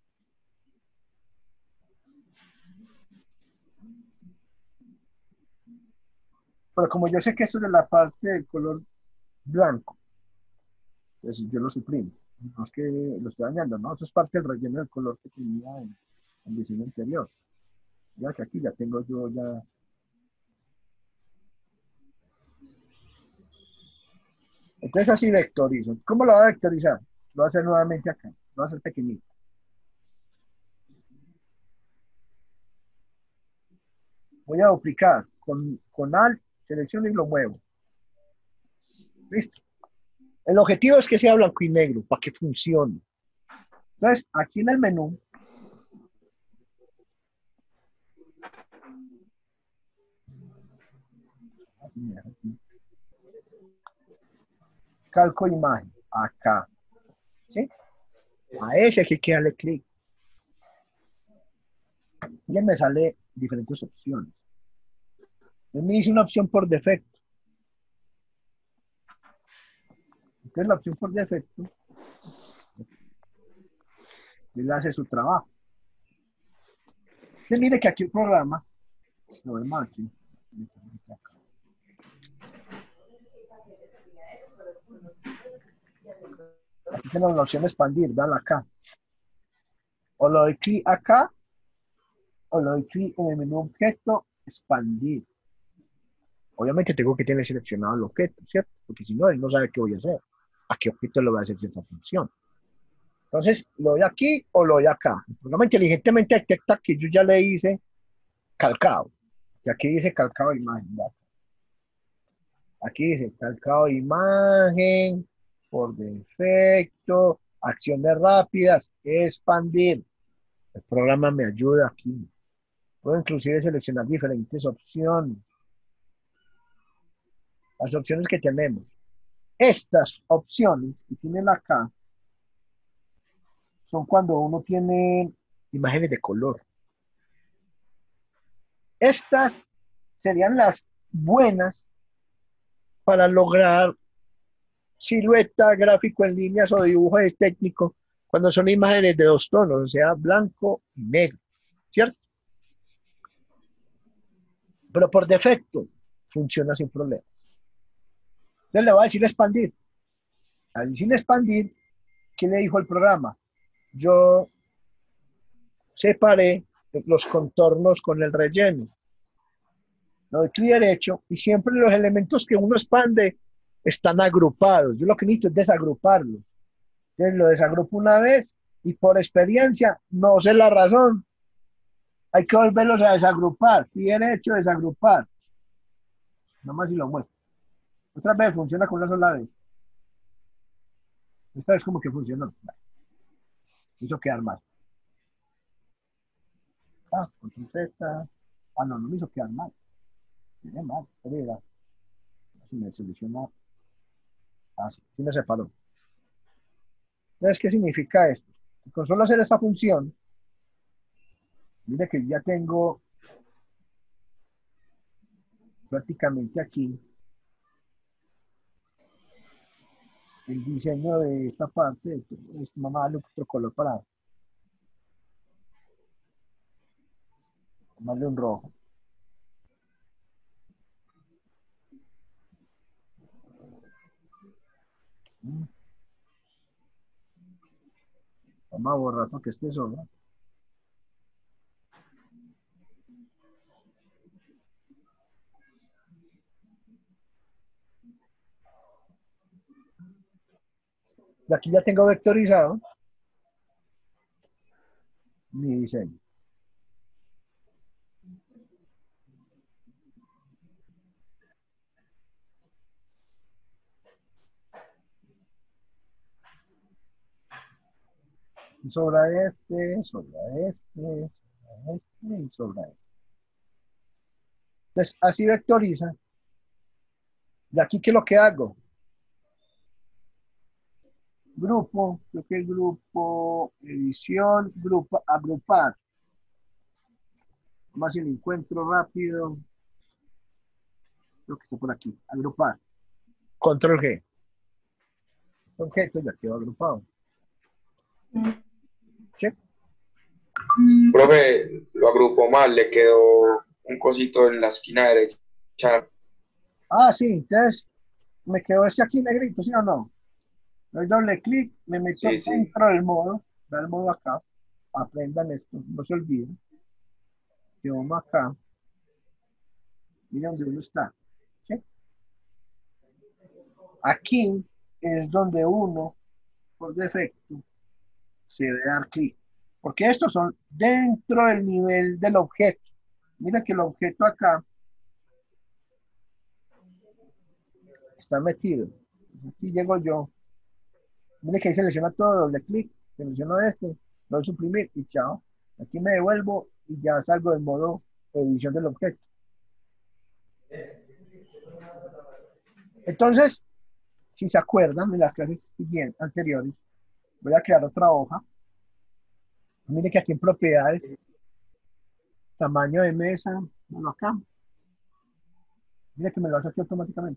Pero como yo sé que esto es de la parte del color blanco, pues yo lo suprimo. No es que lo estoy dañando, no, eso es parte del relleno del color que tenía en el diseño anterior. Ya que aquí ya tengo yo ya. Entonces así vectorizo. ¿Cómo lo voy a vectorizar? Lo voy a hacer nuevamente acá. Lo voy a hacer pequeñito. Voy a duplicar con Alt, selecciono y lo muevo. Listo. El objetivo es que sea blanco y negro, para que funcione. Entonces, aquí en el menú, calco imagen, acá. ¿Sí? A ese hay que darle clic. Y me sale diferentes opciones. Entonces me dice una opción por defecto. Entonces la opción por defecto, él hace su trabajo. Entonces mire que aquí el programa, lo vemos aquí. Aquí tenemos la opción de expandir, vean acá. O lo doy clic acá, o lo doy clic en el menú objeto, expandir. Obviamente tengo que tener seleccionado el objeto, ¿cierto? Porque si no, él no sabe qué voy a hacer. A qué objeto le voy a hacer cierta función. Entonces, lo doy aquí o lo doy acá. El programa inteligentemente detecta que yo ya le hice calcado. Y aquí dice calcado de imagen. ¿Verdad? Aquí dice calcado de imagen, por defecto, acciones rápidas, expandir. El programa me ayuda aquí. Puedo inclusive seleccionar diferentes opciones. Las opciones que tenemos. Estas opciones que tienen acá son cuando uno tiene imágenes de color. Estas serían las buenas para lograr silueta, gráfico en líneas o dibujo técnico cuando son imágenes de dos tonos, o sea, blanco y negro, ¿cierto? Pero por defecto funciona sin problema. Entonces le voy a decir expandir. Al decir expandir, ¿qué le dijo el programa? Yo separé los contornos con el relleno. Le doy clic derecho y siempre los elementos que uno expande están agrupados. Yo lo que necesito es desagruparlos. Entonces lo desagrupo una vez y por experiencia, no sé la razón, hay que volverlos a desagrupar. Clic derecho, desagrupar. Nomás si lo muestro. Otra vez funciona con una sola vez. Esta vez como que funcionó. Me hizo quedar mal. Control Z. No me hizo quedar mal. Quedé mal. Si me selecciona. Sí me separó. Entonces, ¿qué significa esto? Con solo hacer esta función, mire que ya tengo prácticamente aquí el diseño de esta parte. Vamos a darle otro color para darle un rojo. Vamos a borrar porque este sobra. Y aquí ya tengo vectorizado mi diseño. Y sobra este, sobra este, sobra este y sobra este. Entonces, así vectoriza De aquí, ¿qué es lo que hago? Grupo, creo que es grupo, edición, grupo, agrupar. Vamos a ver si lo encuentro rápido. Creo que está por aquí. Agrupar. Control G. Objeto ya quedó agrupado. ¿Sí? Profe, lo agrupó mal, le quedó un cosito en la esquina derecha. Ah, sí, entonces me quedó ese aquí negrito, ¿sí o no? Le doy doble clic, me meto Sí, sí. dentro del modo, da el modo acá. Aprendan esto, no se olviden. Que vamos acá. Miren dónde uno está. ¿Sí? Aquí es donde uno, por defecto, se debe dar clic. Porque estos son dentro del nivel del objeto. Mira que el objeto acá está metido. Aquí llego yo. Mire que ahí selecciona todo, doble clic, selecciono este, lo doy a suprimir y chao. Aquí me devuelvo y ya salgo del modo edición del objeto. Entonces, si se acuerdan, en las clases anteriores, voy a crear otra hoja. Mire que aquí en propiedades, tamaño de mesa, bueno, acá. Mire que me lo hace aquí automáticamente.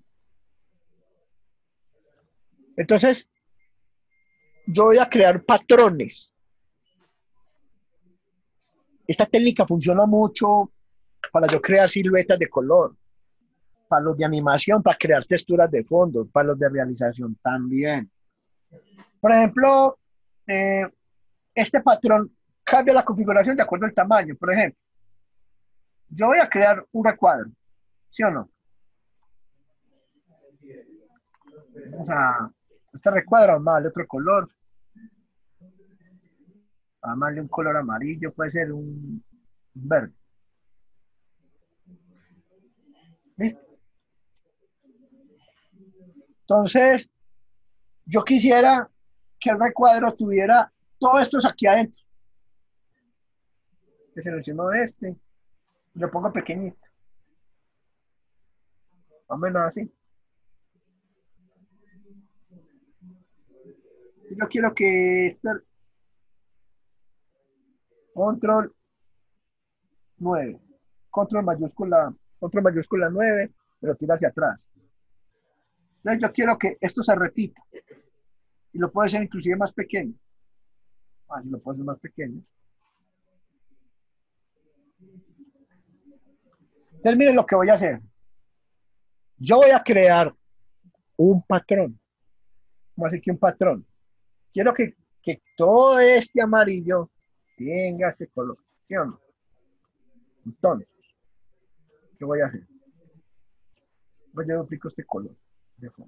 Entonces, yo voy a crear patrones. Esta técnica funciona mucho para yo crear siluetas de color, para los de animación, para crear texturas de fondo, para los de realización también. Por ejemplo, eh, este patrón cambia la configuración de acuerdo al tamaño. Por ejemplo, yo voy a crear un recuadro, ¿sí o no? Vamos a este recuadro, vamos a darle otro color, vamos a darle un color amarillo, puede ser un verde. ¿Listo? Entonces, yo quisiera que el recuadro tuviera todo esto aquí adentro. Que selecciono este, lo pongo pequeñito. Más o menos así. Yo quiero que este control 9, control mayúscula 9, pero tira hacia atrás. Entonces yo quiero que esto se repita. Y lo puedo hacer inclusive más pequeño. Si lo puedo hacer más pequeño. Entonces miren lo que voy a hacer. Yo voy a crear un patrón. ¿Cómo así que un patrón? Quiero que todo este amarillo tenga este color. ¿Sí o no? Entonces, ¿qué voy a hacer? Voy a duplicar este color de fondo.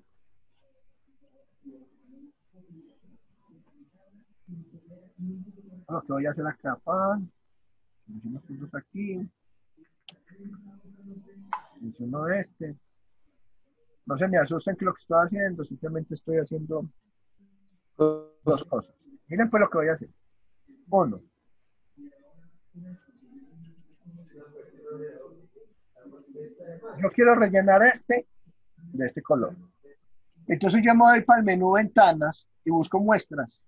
Lo que voy a hacer acá, unos puntos aquí, menciono este. No se me asusten que lo que estoy haciendo, simplemente estoy haciendo dos cosas. Miren pues lo que voy a hacer. Uno. Yo quiero rellenar este de este color. Entonces yo me voy para el menú ventanas y busco muestras.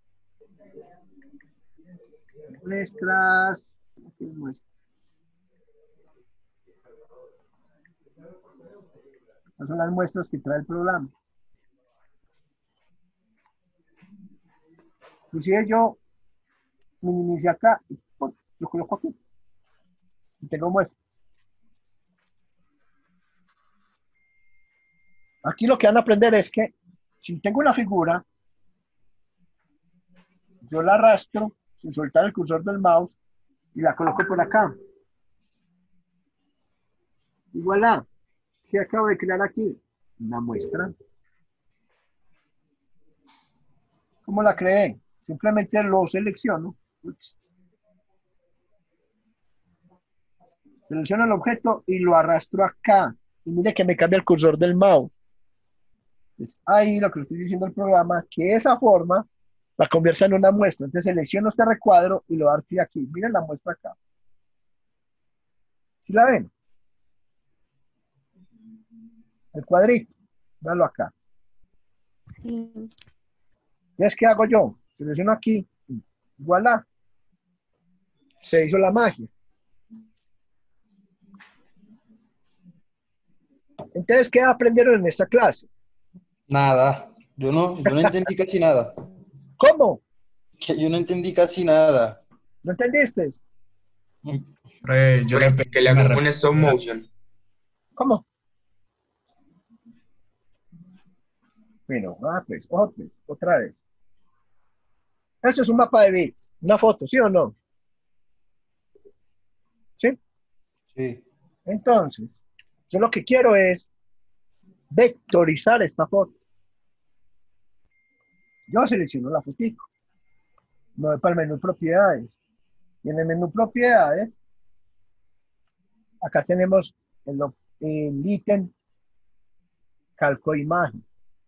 Muestras. Estas son las muestras que trae el programa. Inclusive yo minimicé acá y lo coloco aquí. Y tengo muestras. Aquí lo que van a aprender es que si tengo una figura, yo la arrastro sin soltar el cursor del mouse y la coloco por acá. Y voilà. ¿Qué acabo de crear aquí? Una muestra. ¿Cómo la creé? Simplemente lo selecciono. Selecciono el objeto y lo arrastro acá. Y mire que me cambia el cursor del mouse. Es ahí lo que le estoy diciendo al programa, que esa forma la convierta en una muestra. Entonces selecciono este recuadro y lo doy clic aquí. Miren la muestra acá. ¿Sí la ven? El cuadrito. Véalo acá. Sí. Entonces, ¿qué hago yo? Selecciono aquí. Voilà. Se hizo la magia. Entonces, ¿qué aprendieron en esta clase? Nada. Yo no entendí casi nada. ¿Cómo? Que yo no entendí casi nada. ¿No entendiste? Yo le pedí Que le que me haga un stop repitiera. motion. ¿Cómo? Bueno, pues, otra vez. Esto es un mapa de bits, una foto, ¿sí o no? ¿Sí? Sí. Entonces, yo lo que quiero es vectorizar esta foto. Yo selecciono la fotico. Me voy para el menú propiedades. Y en el menú propiedades, acá tenemos el ítem calco imagen.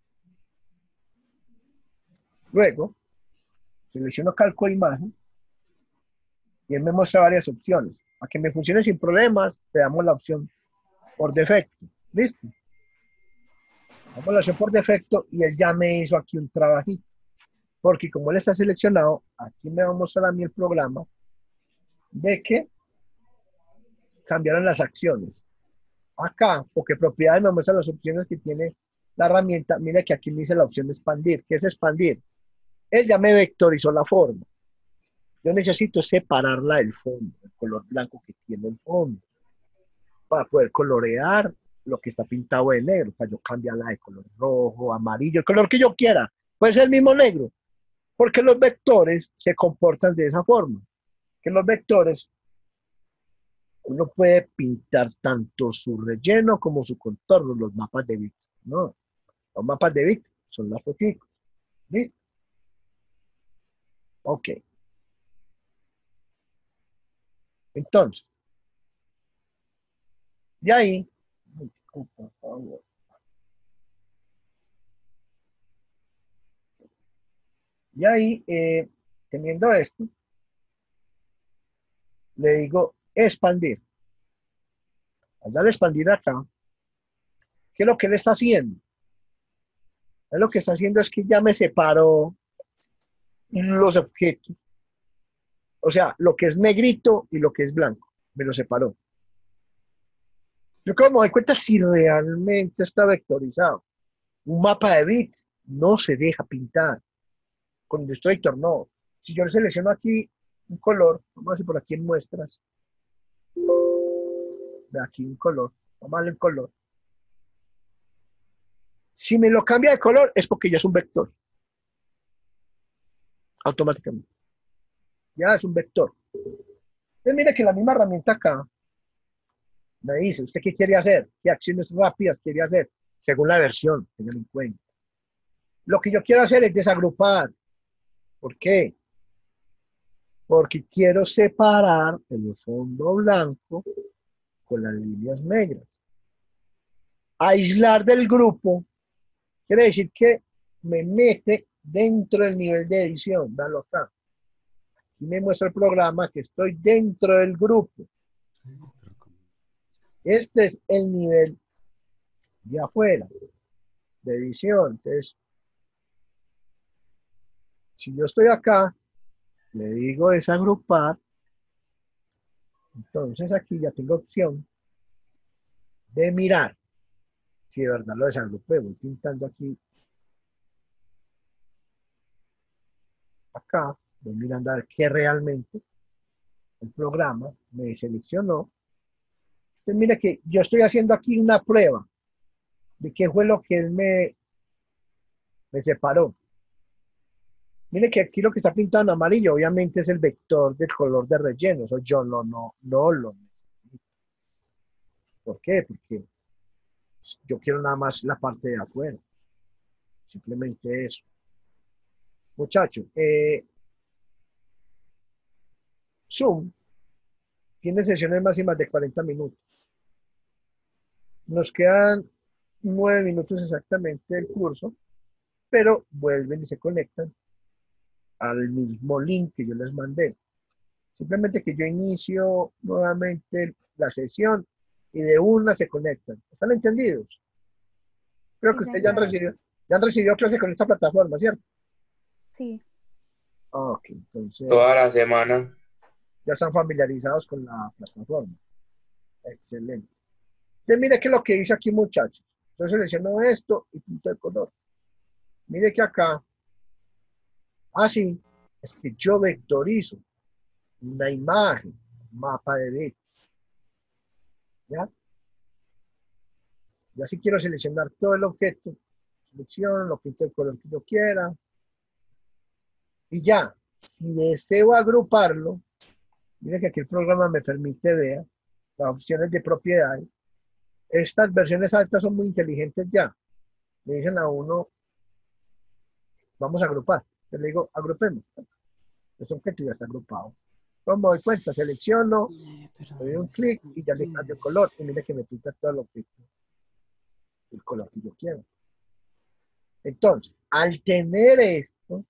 Luego, selecciono calco imagen y él me muestra varias opciones. Para que me funcione sin problemas, le damos la opción por defecto. ¿Listo? Damos la opción por defecto y él ya me hizo aquí un trabajito. Porque como él está seleccionado, aquí me va a mostrar a mí el programa de que cambiaron las acciones. Acá, porque propiedades me muestra las opciones que tiene la herramienta. Mira que aquí me dice la opción de expandir. ¿Qué es expandir? Él ya me vectorizó la forma. Yo necesito separarla del fondo, el color blanco que tiene el fondo, para poder colorear lo que está pintado de negro, para yo cambiarla de color rojo, amarillo, el color que yo quiera. Puede ser el mismo negro, porque los vectores se comportan de esa forma. Que los vectores, uno puede pintar tanto su relleno como su contorno, los mapas de bits. No, los mapas de bits son las fotitos. ¿Listo? Ok. Entonces, de ahí, por favor. Y ahí, teniendo esto, le digo expandir. Al darle expandir acá, ¿qué es lo que él está haciendo? Él lo que está haciendo es que ya me separó los objetos. O sea, lo que es negrito y lo que es blanco. Me lo separó. Yo como me doy cuenta si realmente está vectorizado. Un mapa de bits no se deja pintar. Con Illustrator no. Si yo le selecciono aquí un color, vamos a hacer por aquí en muestras, de aquí un color, vamos a darle un color. Si me lo cambia de color es porque ya es un vector. Automáticamente. Ya es un vector. Entonces mire que la misma herramienta acá me dice, ¿usted qué quiere hacer? ¿Qué acciones rápidas quiere hacer? Según la versión, tengan en cuenta. Lo que yo quiero hacer es desagrupar. ¿Por qué? Porque quiero separar el fondo blanco con las líneas negras. Aislar del grupo quiere decir que me mete dentro del nivel de edición. Dalo acá. Y me muestra el programa que estoy dentro del grupo. Este es el nivel de afuera, de edición. Entonces, si yo estoy acá, le digo desagrupar, entonces aquí ya tengo opción de mirar si de verdad lo desagrupé. Voy pintando aquí, acá, voy mirando a ver qué realmente el programa me seleccionó. Entonces, mira que yo estoy haciendo aquí una prueba de qué fue lo que él me separó. Mire que aquí lo que está pintado en amarillo, obviamente es el vector del color de relleno. Eso yo no lo necesito. ¿Por qué? Porque yo quiero nada más la parte de afuera. Simplemente eso. Muchachos, Zoom tiene sesiones máximas de 40 minutos. Nos quedan 9 minutos exactamente del curso, pero vuelven y se conectan al mismo link que yo les mandé. Simplemente que yo inicio nuevamente la sesión y de una se conectan. ¿Están entendidos? Creo Sí, que ustedes señor. ya han recibido clase con esta plataforma, ¿cierto? Sí. Ok, entonces Toda la semana. ya están familiarizados con la plataforma. Excelente. Entonces, mire que lo que dice aquí, muchachos. Entonces selecciono esto y punto de color. Mire que acá, así, es que yo vectorizo una imagen, un mapa de bits, ¿ya? Ya si quiero seleccionar todo el objeto, selecciono, lo pinto el color que yo quiera, y ya, si deseo agruparlo, mire que aquí el programa me permite ver las opciones de propiedades. Estas versiones altas son muy inteligentes ya. Le dicen a uno, vamos a agrupar. Yo le digo, agrupemos. Este objeto ya está agrupado. Como me doy cuenta, selecciono, le doy un clic y ya le cambio el color. Y mire que me pinta todo el objeto, el color que yo quiero. Entonces, al tener esto,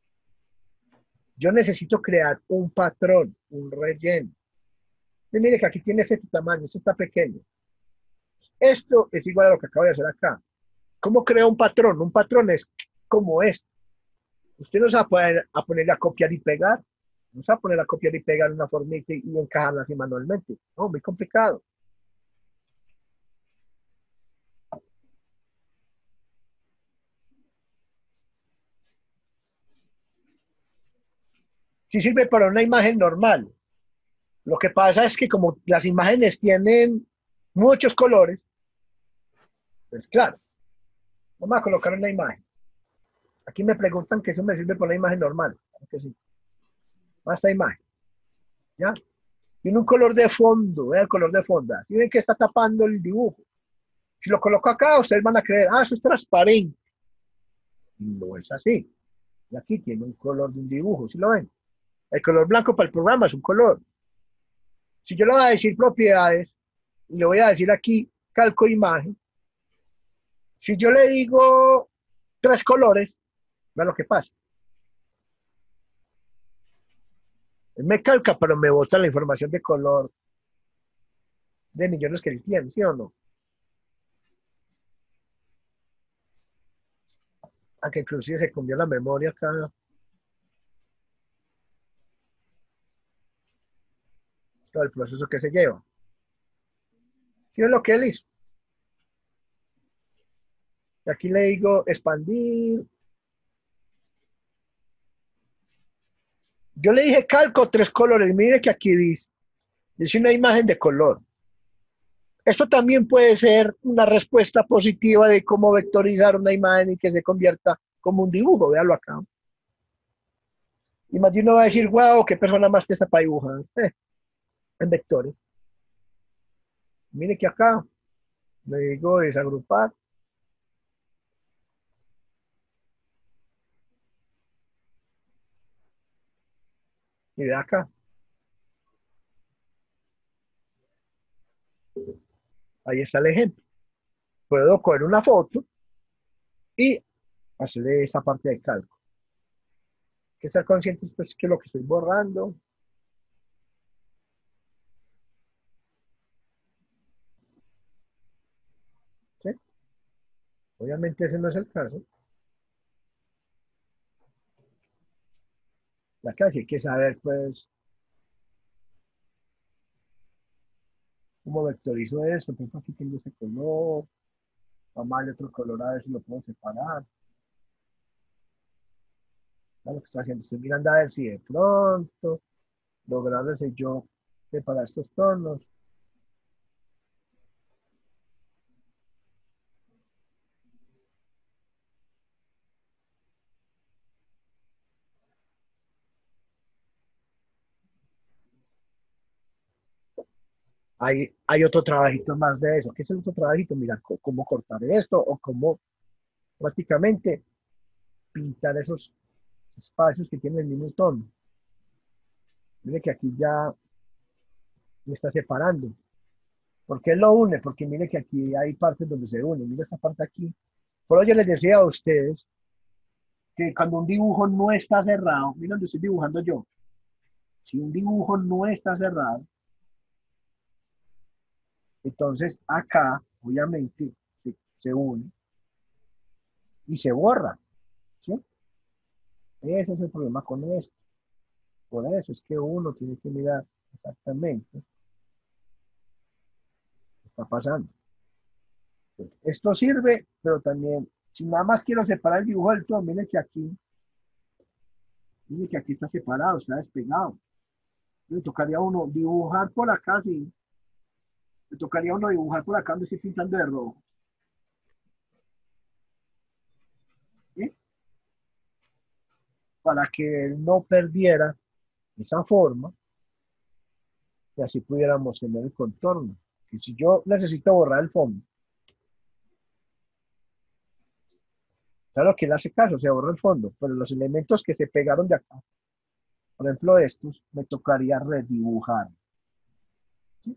yo necesito crear un patrón, un relleno. Y mire que aquí tiene ese tamaño, ese está pequeño. Esto es igual a lo que acabo de hacer acá. ¿Cómo creo un patrón? Un patrón es como esto. Usted no se va a poner a copiar y pegar. No se va a poner a copiar y pegar una formita y encajarla así manualmente. No, muy complicado. Sí sirve para una imagen normal. Lo que pasa es que como las imágenes tienen muchos colores, pues claro, vamos a colocar una imagen. Aquí me preguntan que eso me sirve para una imagen normal. Claro que sí. Esta imagen, ¿ya? Tiene un color de fondo, vea el color de fondo. ¿Sí ven que está tapando el dibujo? Si lo coloco acá, ustedes van a creer, ah, eso es transparente. No es así. Y aquí tiene un color de un dibujo, ¿sí lo ven? El color blanco para el programa es un color. Si yo le voy a decir propiedades, y le voy a decir aquí calco imagen, si yo le digo tres colores, vea lo que pasa. Él me calca, pero me bota la información de color de millones que él tiene, ¿sí o no? Aunque inclusive se cambió la memoria acá. Todo el proceso que se lleva. ¿Sí es lo que él hizo? Y aquí le digo expandir. Yo le dije calco tres colores. Mire que aquí dice una imagen de color. Esto también puede ser una respuesta positiva de cómo vectorizar una imagen y que se convierta como un dibujo. Véalo acá. Y más de uno va a decir, wow, qué persona más que está para dibujar. En vectores. Mire que acá le digo desagrupar. Y de acá. Ahí está el ejemplo. Puedo coger una foto y hacerle esa parte de cálculo. Hay que ser conscientes pues que lo que estoy borrando. ¿Sí? Obviamente ese no es el caso. La que hay que saber pues cómo vectorizo esto. Por ejemplo, aquí tengo este color. Vamos a darle otro color a ver si lo puedo separar. ¿No? Lo que estoy haciendo, estoy mirando a ver si de pronto lograr ese yo separar estos tonos. Hay otro trabajito más de eso. ¿Qué es el otro trabajito? Mirar cómo cortar esto o cómo prácticamente pintar esos espacios que tienen el mismo tono. Mire que aquí ya me está separando. ¿Por qué lo une? Porque mire que aquí hay partes donde se une. Mire esta parte aquí. Por eso yo les decía a ustedes que cuando un dibujo no está cerrado, mira donde estoy dibujando yo. Si un dibujo no está cerrado, entonces acá, obviamente, se une. y se borra, ¿sí? Ese es el problema con esto. Por eso es que uno tiene que mirar exactamente qué está pasando. Entonces, esto sirve, pero también, si nada más quiero separar el dibujo del todo, miren que aquí está separado, está despegado. Le tocaría a uno dibujar por acá, sí. Le tocaría a uno dibujar por acá donde estoy pintando de rojo. ¿Sí? Para que él no perdiera esa forma y así pudiéramos tener el contorno. Que si yo necesito borrar el fondo, claro que él hace caso, se borra el fondo, pero los elementos que se pegaron de acá, por ejemplo estos, me tocaría redibujar. ¿Sí?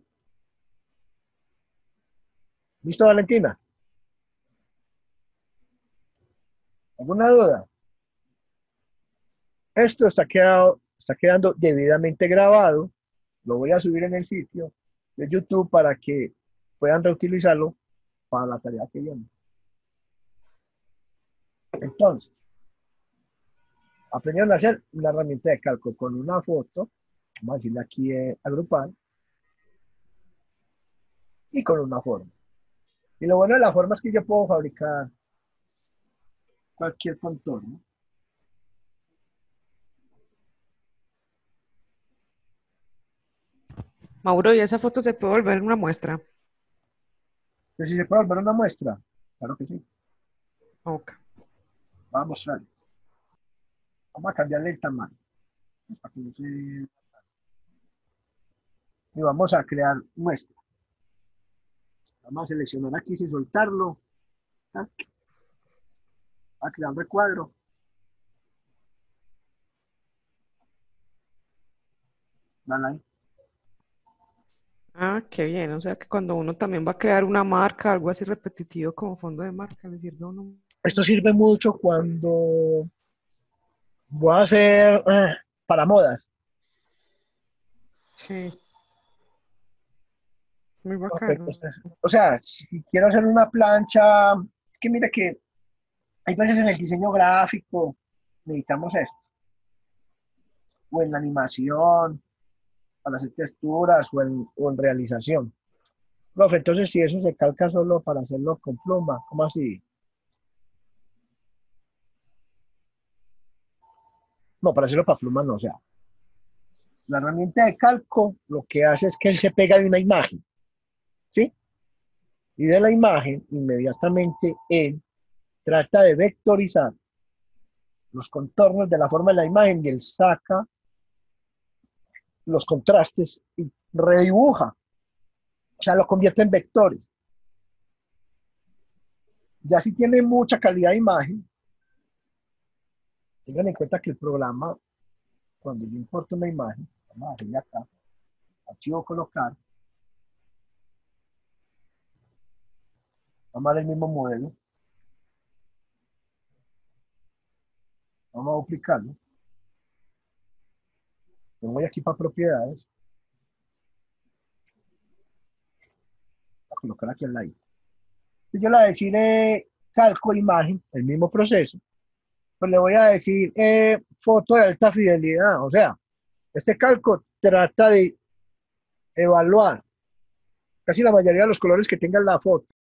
¿Listo, Valentina? ¿Alguna duda? Esto está quedando debidamente grabado. Lo voy a subir en el sitio de YouTube para que puedan reutilizarlo para la tarea que viene. Entonces, aprendieron a hacer una herramienta de cálculo con una foto, vamos a decirle aquí agrupar, y con una forma. Y lo bueno de la forma es que yo puedo fabricar cualquier contorno. Mauro, ¿y esa foto se puede volver una muestra? Entonces, si se puede volver una muestra, claro que sí. Ok. Vamos a mostrar. Vamos a cambiarle el tamaño. Para que no se... Y vamos a crear muestra. Vamos a seleccionar aquí sin soltarlo. ¿Ah? A crear un recuadro. Dale ahí. Ah, qué bien. O sea que cuando uno también va a crear una marca, algo así repetitivo como fondo de marca, le sirve a uno. Esto sirve mucho cuando voy a hacer para modas. Sí, muy Ok, bacano. o sea, si quiero hacer una plancha, es que mira que hay veces en el diseño gráfico necesitamos esto, o en la animación, para hacer texturas, o en realización. Profe, entonces si eso se calca solo para hacerlo con pluma, ¿cómo así? No, para hacerlo para pluma no, o sea, la herramienta de calco lo que hace es que él se pega de una imagen, ¿sí? Y de la imagen, inmediatamente él trata de vectorizar los contornos de la forma de la imagen y él saca los contrastes y redibuja, o sea, lo convierte en vectores. Ya si tiene mucha calidad de imagen, tengan en cuenta que el programa, cuando yo importo una imagen, vamos a hacerle acá, archivo colocar, vamos a dar el mismo modelo, vamos a duplicarlo, me voy aquí para propiedades, a colocar aquí al lado. Si yo le voy a decir calco imagen, el mismo proceso, pues le voy a decir foto de alta fidelidad, o sea, este calco trata de evaluar casi la mayoría de los colores que tenga la foto.